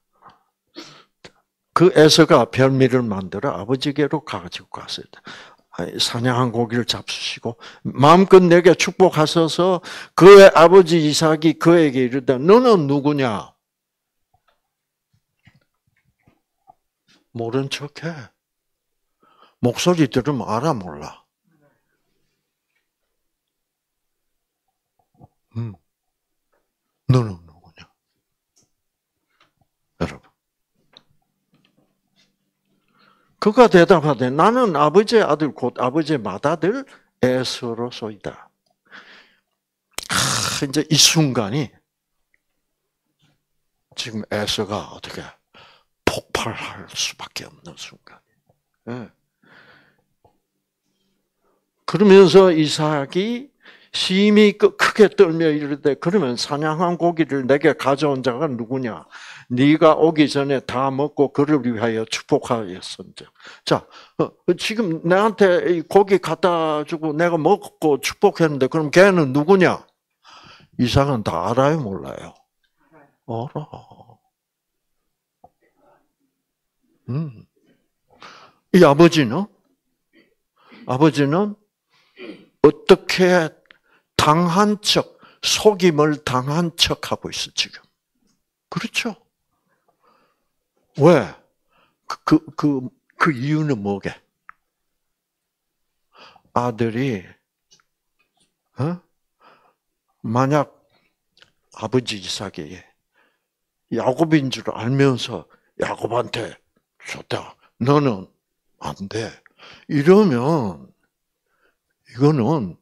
그 에서가 별미를 만들어 아버지께로 가지고 갔어요. 사냥한 고기를 잡수시고 마음껏 내게 축복하셔서 그의 아버지 이삭이 그에게 이르되 너는 누구냐? 모른 척해. 목소리 들으면 알아 몰라. 너는 누구냐? 여러분. 그가 대답하되 나는 아버지의 아들 곧 아버지의 맏아들 에서로소이다. 이제 이 순간이 지금 에서가 어떻게 폭발할 수밖에 없는 순간이에요. 그러면서 이삭이 심히 크게 떨며 이르되 그러면 사냥한 고기를 내게 가져온 자가 누구냐? 네가 오기 전에 다 먹고 그를 위하여 축복하였은즉. 자, 지금 나한테 이 고기 갖다 주고 내가 먹고 축복했는데 그럼 걔는 누구냐? 이삭은 다 알아요, 몰라요? 알아. 이 아버지는 어떻게 당한 척, 속임을 당한 척 하고 있어, 지금. 그렇죠? 왜? 그 이유는 뭐게? 아들이, 만약 아버지 이삭이 야곱인 줄 알면서 야곱한테 줬다. 너는 안 돼. 이러면 이거는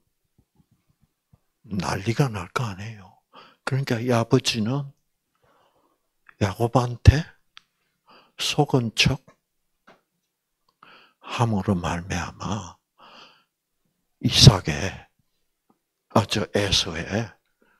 난리가 날 거 아니에요. 그러니까 이 아버지는 야곱한테 속은 척 함으로 말미암아 이삭의 에서의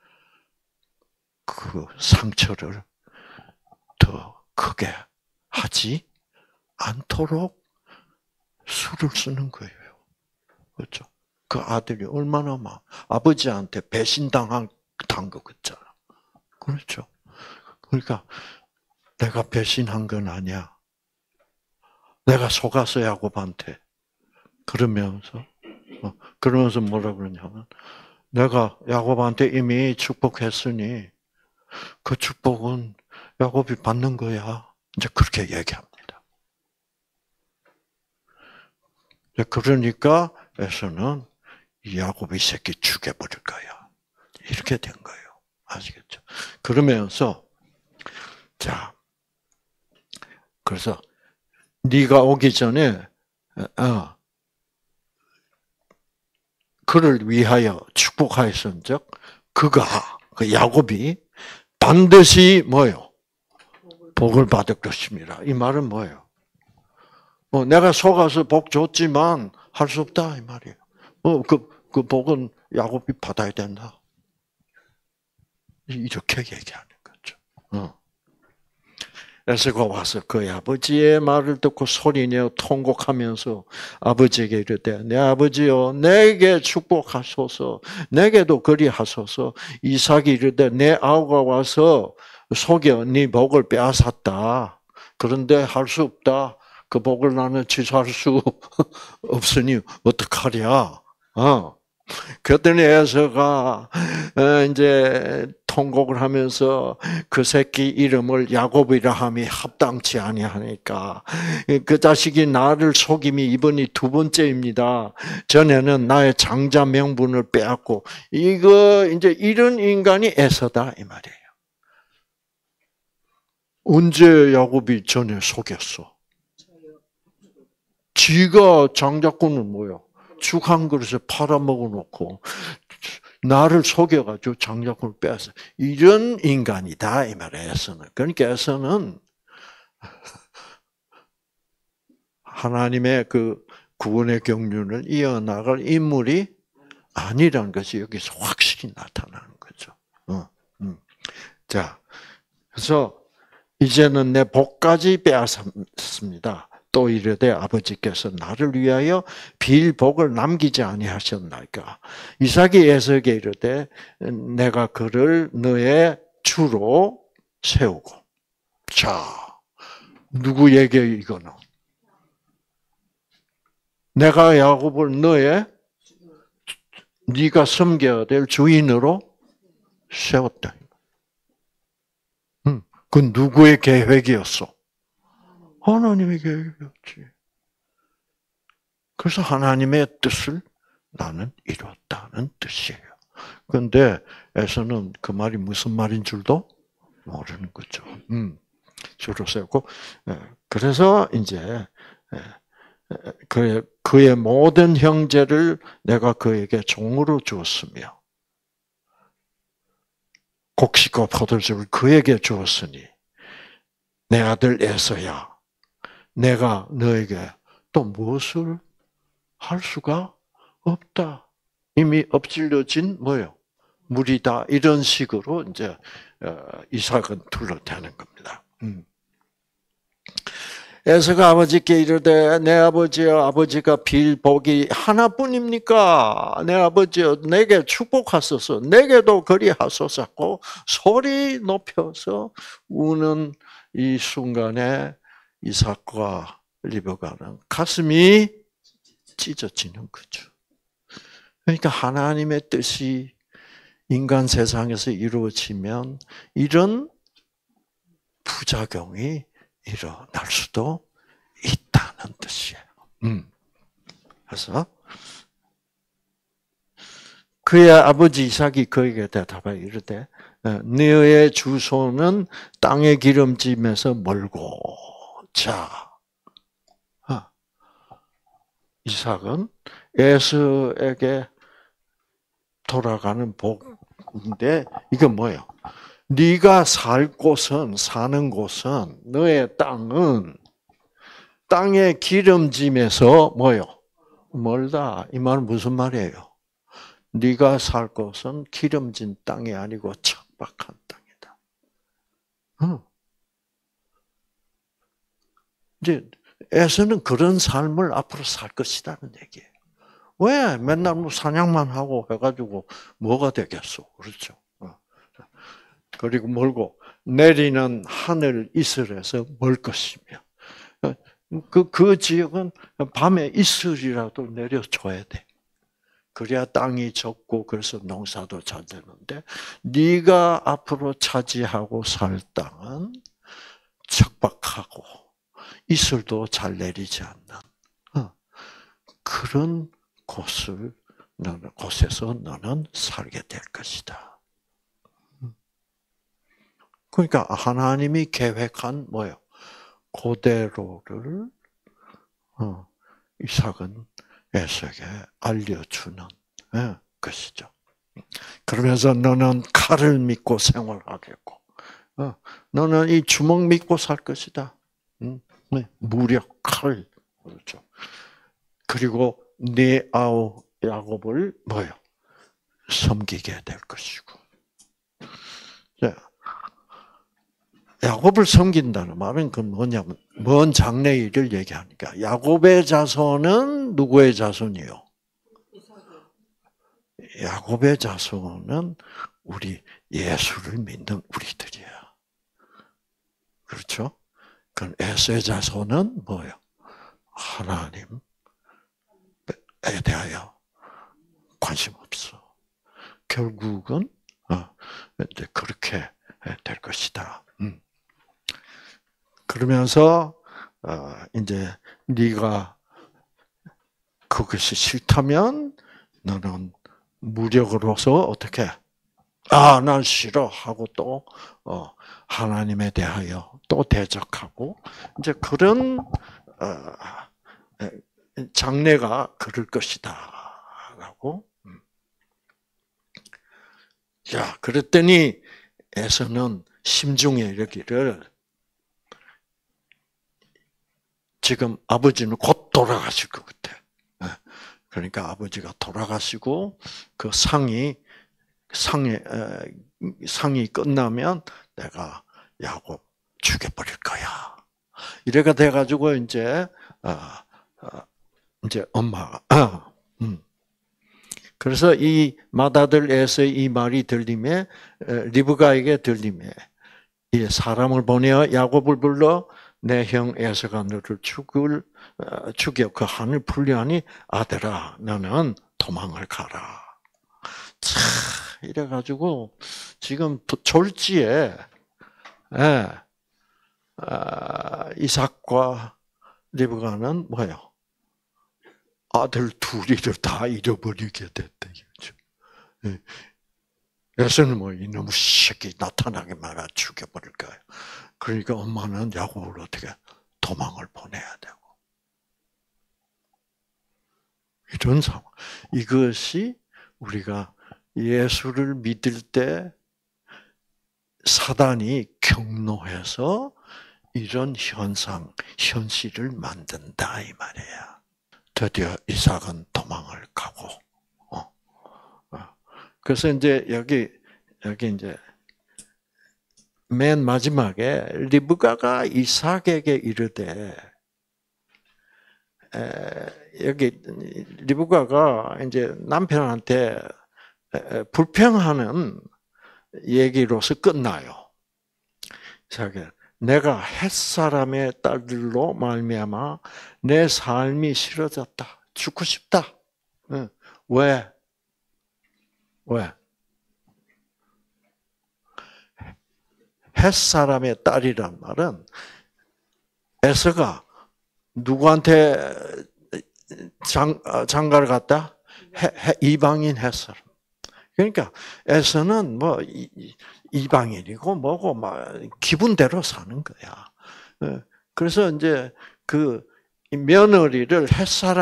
그 상처를 더 크게 하지 않도록 수를 쓰는 거예요. 그렇죠? 그 아들이 얼마나 아버지한테 배신당한 것 같잖아. 그렇죠? 그러니까 내가 배신한 건 아니야. 내가 속아서 야곱한테 그러면서 뭐라 그러냐면 내가 야곱한테 이미 축복했으니 그 축복은 야곱이 받는 거야. 이제 그렇게 얘기합니다. 그러니까 에서는 야곱이 새끼 죽여버릴 거야. 이렇게 된 거예요. 아시겠죠? 그러면서 자, 그래서 네가 오기 전에 그를 위하여 축복하였은즉 그가 그 야곱이 반드시 뭐요? 복을 받을 것입니다. 이 말은 뭐예요? 내가 속아서 복 줬지만 할 수 없다 이 말이에요. 그 복은 야곱이 받아야 된다. 이렇게 얘기하는 거죠. 에서가 와서 그 아버지의 말을 듣고 소리내어 통곡하면서 아버지에게 이르되 내 아버지여 내게 축복하소서 내게도 그리하소서. 이삭이 이르되 내 아우가 와서 속여 네 복을 빼앗았다. 그런데 할 수 없다. 그 복을 나는 취소할 수 없으니 어떡하랴. 그랬더니 에서가 이제 통곡을 하면서 그 새끼 이름을 야곱이라 함이 합당치 아니하니까 그 자식이 나를 속임이 이번이 두 번째입니다. 전에는 나의 장자 명분을 빼앗고 이거 이제 이런 인간이 에서다 이 말이에요. 언제 야곱이 전에 속였어? 지가 장자꾼은 뭐야? 죽 한 그릇에 팔아먹어 놓고 나를 속여가지고 장자꾼을 빼앗어. 이런 인간이다 이 말이에요. 에서는. 그러니까 에서는 하나님의 그 구원의 경륜을 이어나갈 인물이 아니라는 것이 여기서 확실히 나타나는 거죠. 자, 그래서 이제는 내 복까지 빼앗았습니다. 또 이르되 아버지께서 나를 위하여 빌 복을 남기지 아니하셨나이까. 이삭이 에서에게 이르되 내가 그를 너의 주로 세우고. 자, 누구에게 이거는? 내가 야곱을 너의 네가 섬겨야 될 주인으로 세웠다. 그 누구의 계획이었어? 하나님의 계획이었지. 그래서 하나님의 뜻을 나는 이뤘다는 뜻이에요. 그런데 에서는 그 말이 무슨 말인 줄도 모르는 거죠. 주로 세우고 그래서 이제 그의 모든 형제를 내가 그에게 종으로 주었으며 곡식과 포도주를 그에게 주었으니 내 아들 에서야 내가 너에게 또 무엇을 할 수가 없다. 이미 엎질러진 뭐요? 물이다. 이런 식으로 이제 이삭은 둘러대는 겁니다. 에서가 아버지께 이르되 내 아버지여 아버지가 빌 복이 하나뿐입니까? 내 아버지여 내게 축복하소서 내게도 그리하소서 하고 소리 높여서 우는 이 순간에 이삭과 리브가는 가슴이 찢어지는 거죠. 그러니까 하나님의 뜻이 인간 세상에서 이루어지면 이런 부작용이 일어날 수도 있다는 뜻이에요. 그래서 그의 아버지 이삭이 그에게 대답하여 이르되 너의 주소는 땅의 기름짐에서 멀고 자 이삭은 에서에게 돌아가는 복인데 이건 뭐예요? 네가 살 곳은 사는 곳은 너의 땅은 땅의 기름짐에서 뭐요? 멀다. 이 말은 무슨 말이에요? 네가 살 곳은 기름진 땅이 아니고 척박한 땅이다. 이제 에서는 그런 삶을 앞으로 살 것이라는 얘기예요. 왜? 맨날 뭐 사냥만 하고 해가지고 뭐가 되겠어? 그렇죠. 그리고 멀고 내리는 하늘 이슬에서 멀 것이며 그 지역은 밤에 이슬이라도 내려줘야 돼. 그래야 땅이 적고 그래서 농사도 잘 되는데 네가 앞으로 차지하고 살 땅은 척박하고 이슬도 잘 내리지 않는 그런 곳에서 너는 살게 될 것이다. 그러니까 하나님이 계획한 뭐요? 그대로를 이삭은 에서에게 알려주는 것이죠. 그러면서 너는 칼을 믿고 생활하겠고, 너는 이 주먹 믿고 살 것이다. 무력, 칼, 그렇죠. 그리고 네 아우 야곱을 뭐요? 섬기게 될 것이고. 야곱을 섬긴다는 말은 그 뭐냐면 먼 장래 일을 얘기하니까 야곱의 자손은 누구의 자손이요? 야곱의 자손은 우리 예수를 믿는 우리들이야. 그렇죠? 그럼 에서의 자손은 뭐예요? 하나님에 대하여 관심 없어. 결국은 이제 그렇게 될 것이다. 그러면서 이제 네가 그것이 싫다면 너는 무력으로서 어떻게 난 싫어 하고 또 하나님에 대하여 또 대적하고 이제 그런 장래가 그럴 것이다라고. 자, 그랬더니 에서는 심중에 이르기를 지금 아버지는 곧 돌아가실 것 같아. 그러니까 아버지가 돌아가시고 그 상이 끝나면 내가 야곱 죽여버릴 거야. 이래가 돼가지고 이제 엄마가 그래서 이 맏아들에서 이 말이 들림에 리브가에게 들림에 이 사람을 보내어 야곱을 불러 내 형 에서가 너를 죽여 그 한을 풀려하니 아들아 너는 도망을 가라. 차 이래가지고 지금 졸지에 이삭과 리브가는 뭐예요? 아들 둘이를 다 잃어버리게 됐다. 에서는 뭐 이놈의 새끼 나타나기만 하면 죽여버릴 거예요. 그러니까 엄마는 야곱을 어떻게 도망을 보내야 되고 이런 상황. 이것이 우리가 예수를 믿을 때 사단이 경노해서 이런 현실을 만든다 이 말이야. 드디어 이삭은 도망을 가고, 그래서 이제 여기 이제 맨 마지막에 리브가가 이삭에게 이르되, 여기 리브가가 이제 남편한테 불평하는 얘기로서 끝나요. 이삭이 내가 햇사람의 딸들로 말미암아 내 삶이 싫어졌다. 죽고 싶다. 왜? 햇사람의 딸이란 말은 에서가 누구한테 장가를 갔다? 이방인 햇사람. 그러니까 에서는 뭐 이방인이고 뭐고 막 기분대로 사는 거야. 그래서 이제 그 며느리를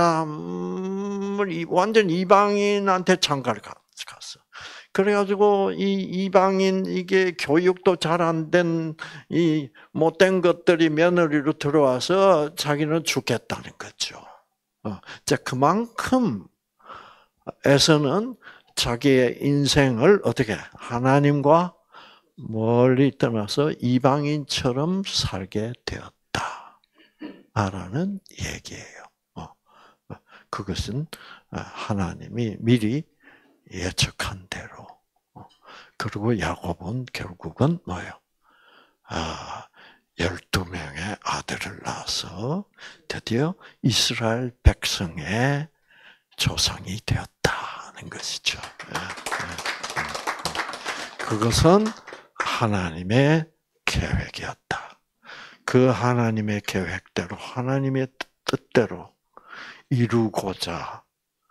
햇사람을 완전 이방인한테 장가를 갔어. 그래가지고 이 이방인 이게 교육도 잘 안 된 이 못된 것들이 며느리로 들어와서 자기는 죽겠다는 거죠. 자 그만큼 에서는 자기의 인생을 어떻게 하나님과 멀리 떠나서 이방인처럼 살게 되었다라는 얘기예요. 그것은 하나님이 미리 예측한 대로. 그리고 야곱은 결국은 뭐예요? 12명의 아들을 낳아서 드디어 이스라엘 백성의 조상이 되었다는 것이죠. 그것은 하나님의 계획이었다. 그 하나님의 계획대로, 하나님의 뜻대로 이루고자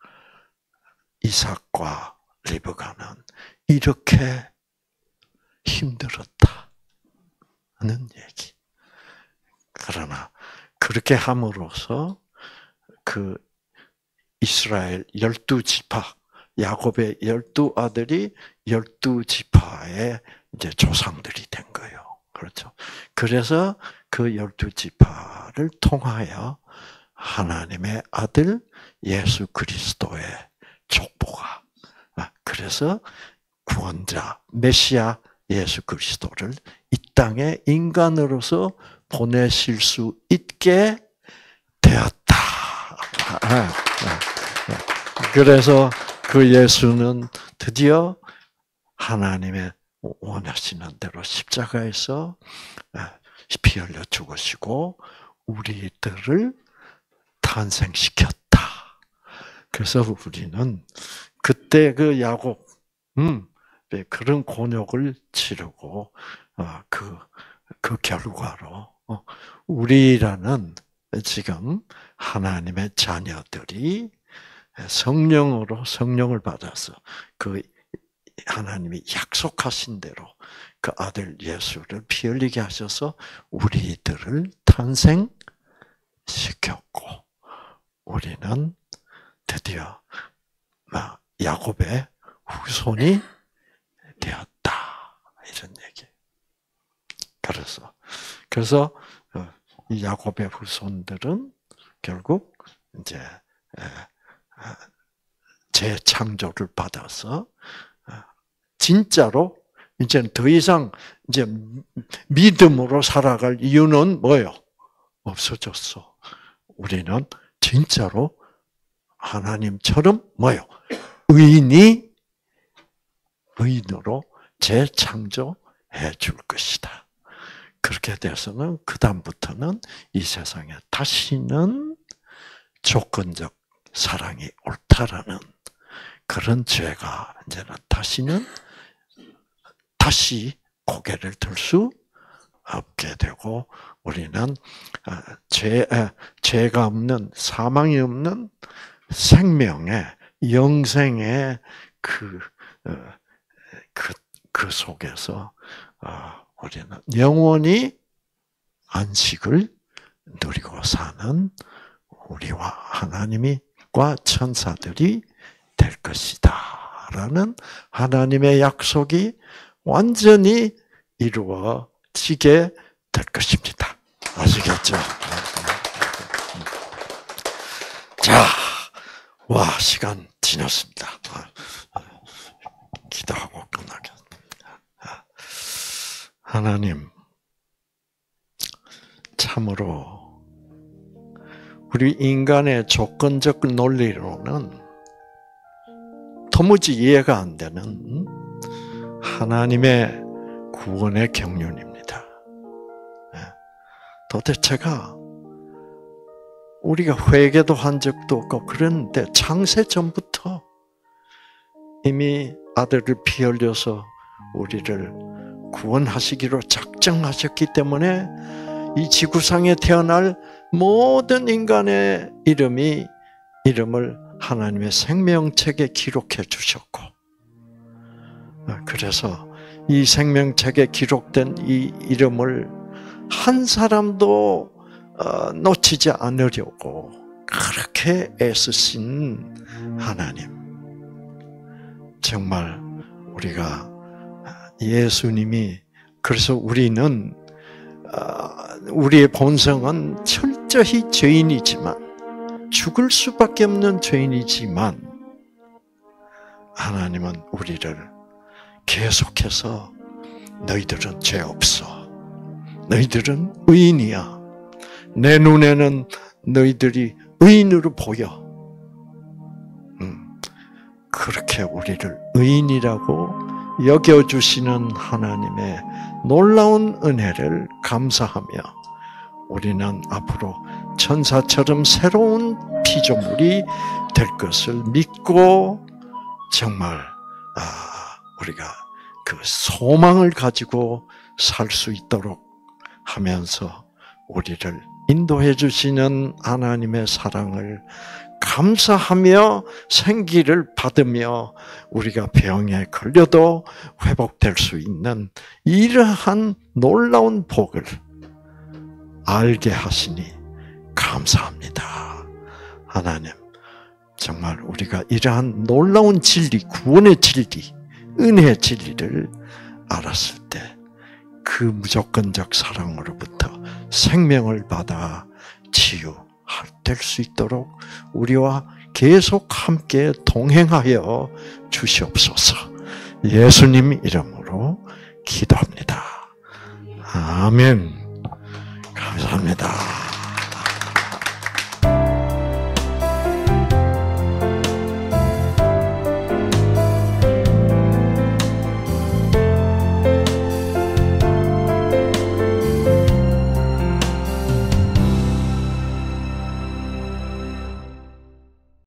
이삭과 리브가는 이렇게 힘들었다는 얘기. 그러나 그렇게 함으로써 그 이스라엘 12지파, 야곱의 12아들이 12지파의 이제 조상들이 된 거예요. 그렇죠. 그래서 그 12지파를 통하여 하나님의 아들 예수 그리스도의 족보가, 그래서 구원자, 메시아 예수 그리스도를 이 땅에 인간으로서 보내실 수 있게 되었다. 그래서 그 예수는 드디어 하나님의 원하시는 대로 십자가에서 피 흘려 죽으시고 우리들을 탄생시켰다. 그래서 우리는 그때 그 야곱 그런 곤욕을 치르고 그 결과로 우리라는 지금 하나님의 자녀들이 성령을 받아서 그 하나님이 약속하신 대로 그 아들 예수를 피 흘리게 하셔서 우리들을 탄생시켰고 우리는 드디어 야곱의 후손이 되었다. 이런 얘기. 그래서 이 야곱의 후손들은 결국 이제 재창조를 받아서 진짜로 이제는 더 이상 이제 믿음으로 살아갈 이유는 뭐예요? 없어졌어. 우리는 진짜로 하나님처럼 뭐예요? 의인으로 재창조해 줄 것이다. 그렇게 돼서는 그다음부터는 이 세상에 다시는 조건적 사랑이 옳다라는 그런 죄가 이제는 다시 고개를 들 수 없게 되고 우리는 죄가 없는 사망이 없는 생명의 영생의 그 속에서 우리는 영원히 안식을 누리고 사는 우리와 하나님과 천사들이 될 것이다라는 하나님의 약속이 완전히 이루어지게 될 것입니다. 아시겠죠? 자, 시간 지났습니다. 기도하고 끝나겠습니다. 하나님, 참으로 우리 인간의 조건적 논리로는 도무지 이해가 안 되는 하나님의 구원의 경륜입니다. 도대체가 우리가 회개도 한 적도 없고 그런데 창세 전부터 이미 아들을 피 흘려서 우리를 구원하시기로 작정하셨기 때문에 이 지구상에 태어날 모든 인간의 이름을 하나님의 생명책에 기록해 주셨고 그래서 이 생명책에 기록된 이 이름을 한 사람도 놓치지 않으려고 그렇게 애쓰신 하나님. 정말 우리가 예수님이 그래서 우리는 우리의 본성은 철저히 죄인이지만 죽을 수밖에 없는 죄인이지만 하나님은 우리를 계속해서 너희들은 죄 없어. 너희들은 의인이야. 내 눈에는 너희들이 의인으로 보여. 그렇게 우리를 의인이라고 여겨주시는 하나님의 놀라운 은혜를 감사하며 우리는 앞으로 천사처럼 새로운 피조물이 될 것을 믿고 정말 우리가 그 소망을 가지고 살 수 있도록 하면서 우리를 인도해 주시는 하나님의 사랑을 감사하며 생기를 받으며 우리가 병에 걸려도 회복될 수 있는 이러한 놀라운 복을 알게 하시니 감사합니다. 하나님, 정말 우리가 이러한 놀라운 진리, 구원의 진리, 은혜의 진리를 알았을 때 그 무조건적 사랑으로부터 생명을 받아 치유될 수 있도록 우리와 계속 함께 동행하여 주시옵소서. 예수님 이름으로 기도합니다. 아멘. 감사합니다.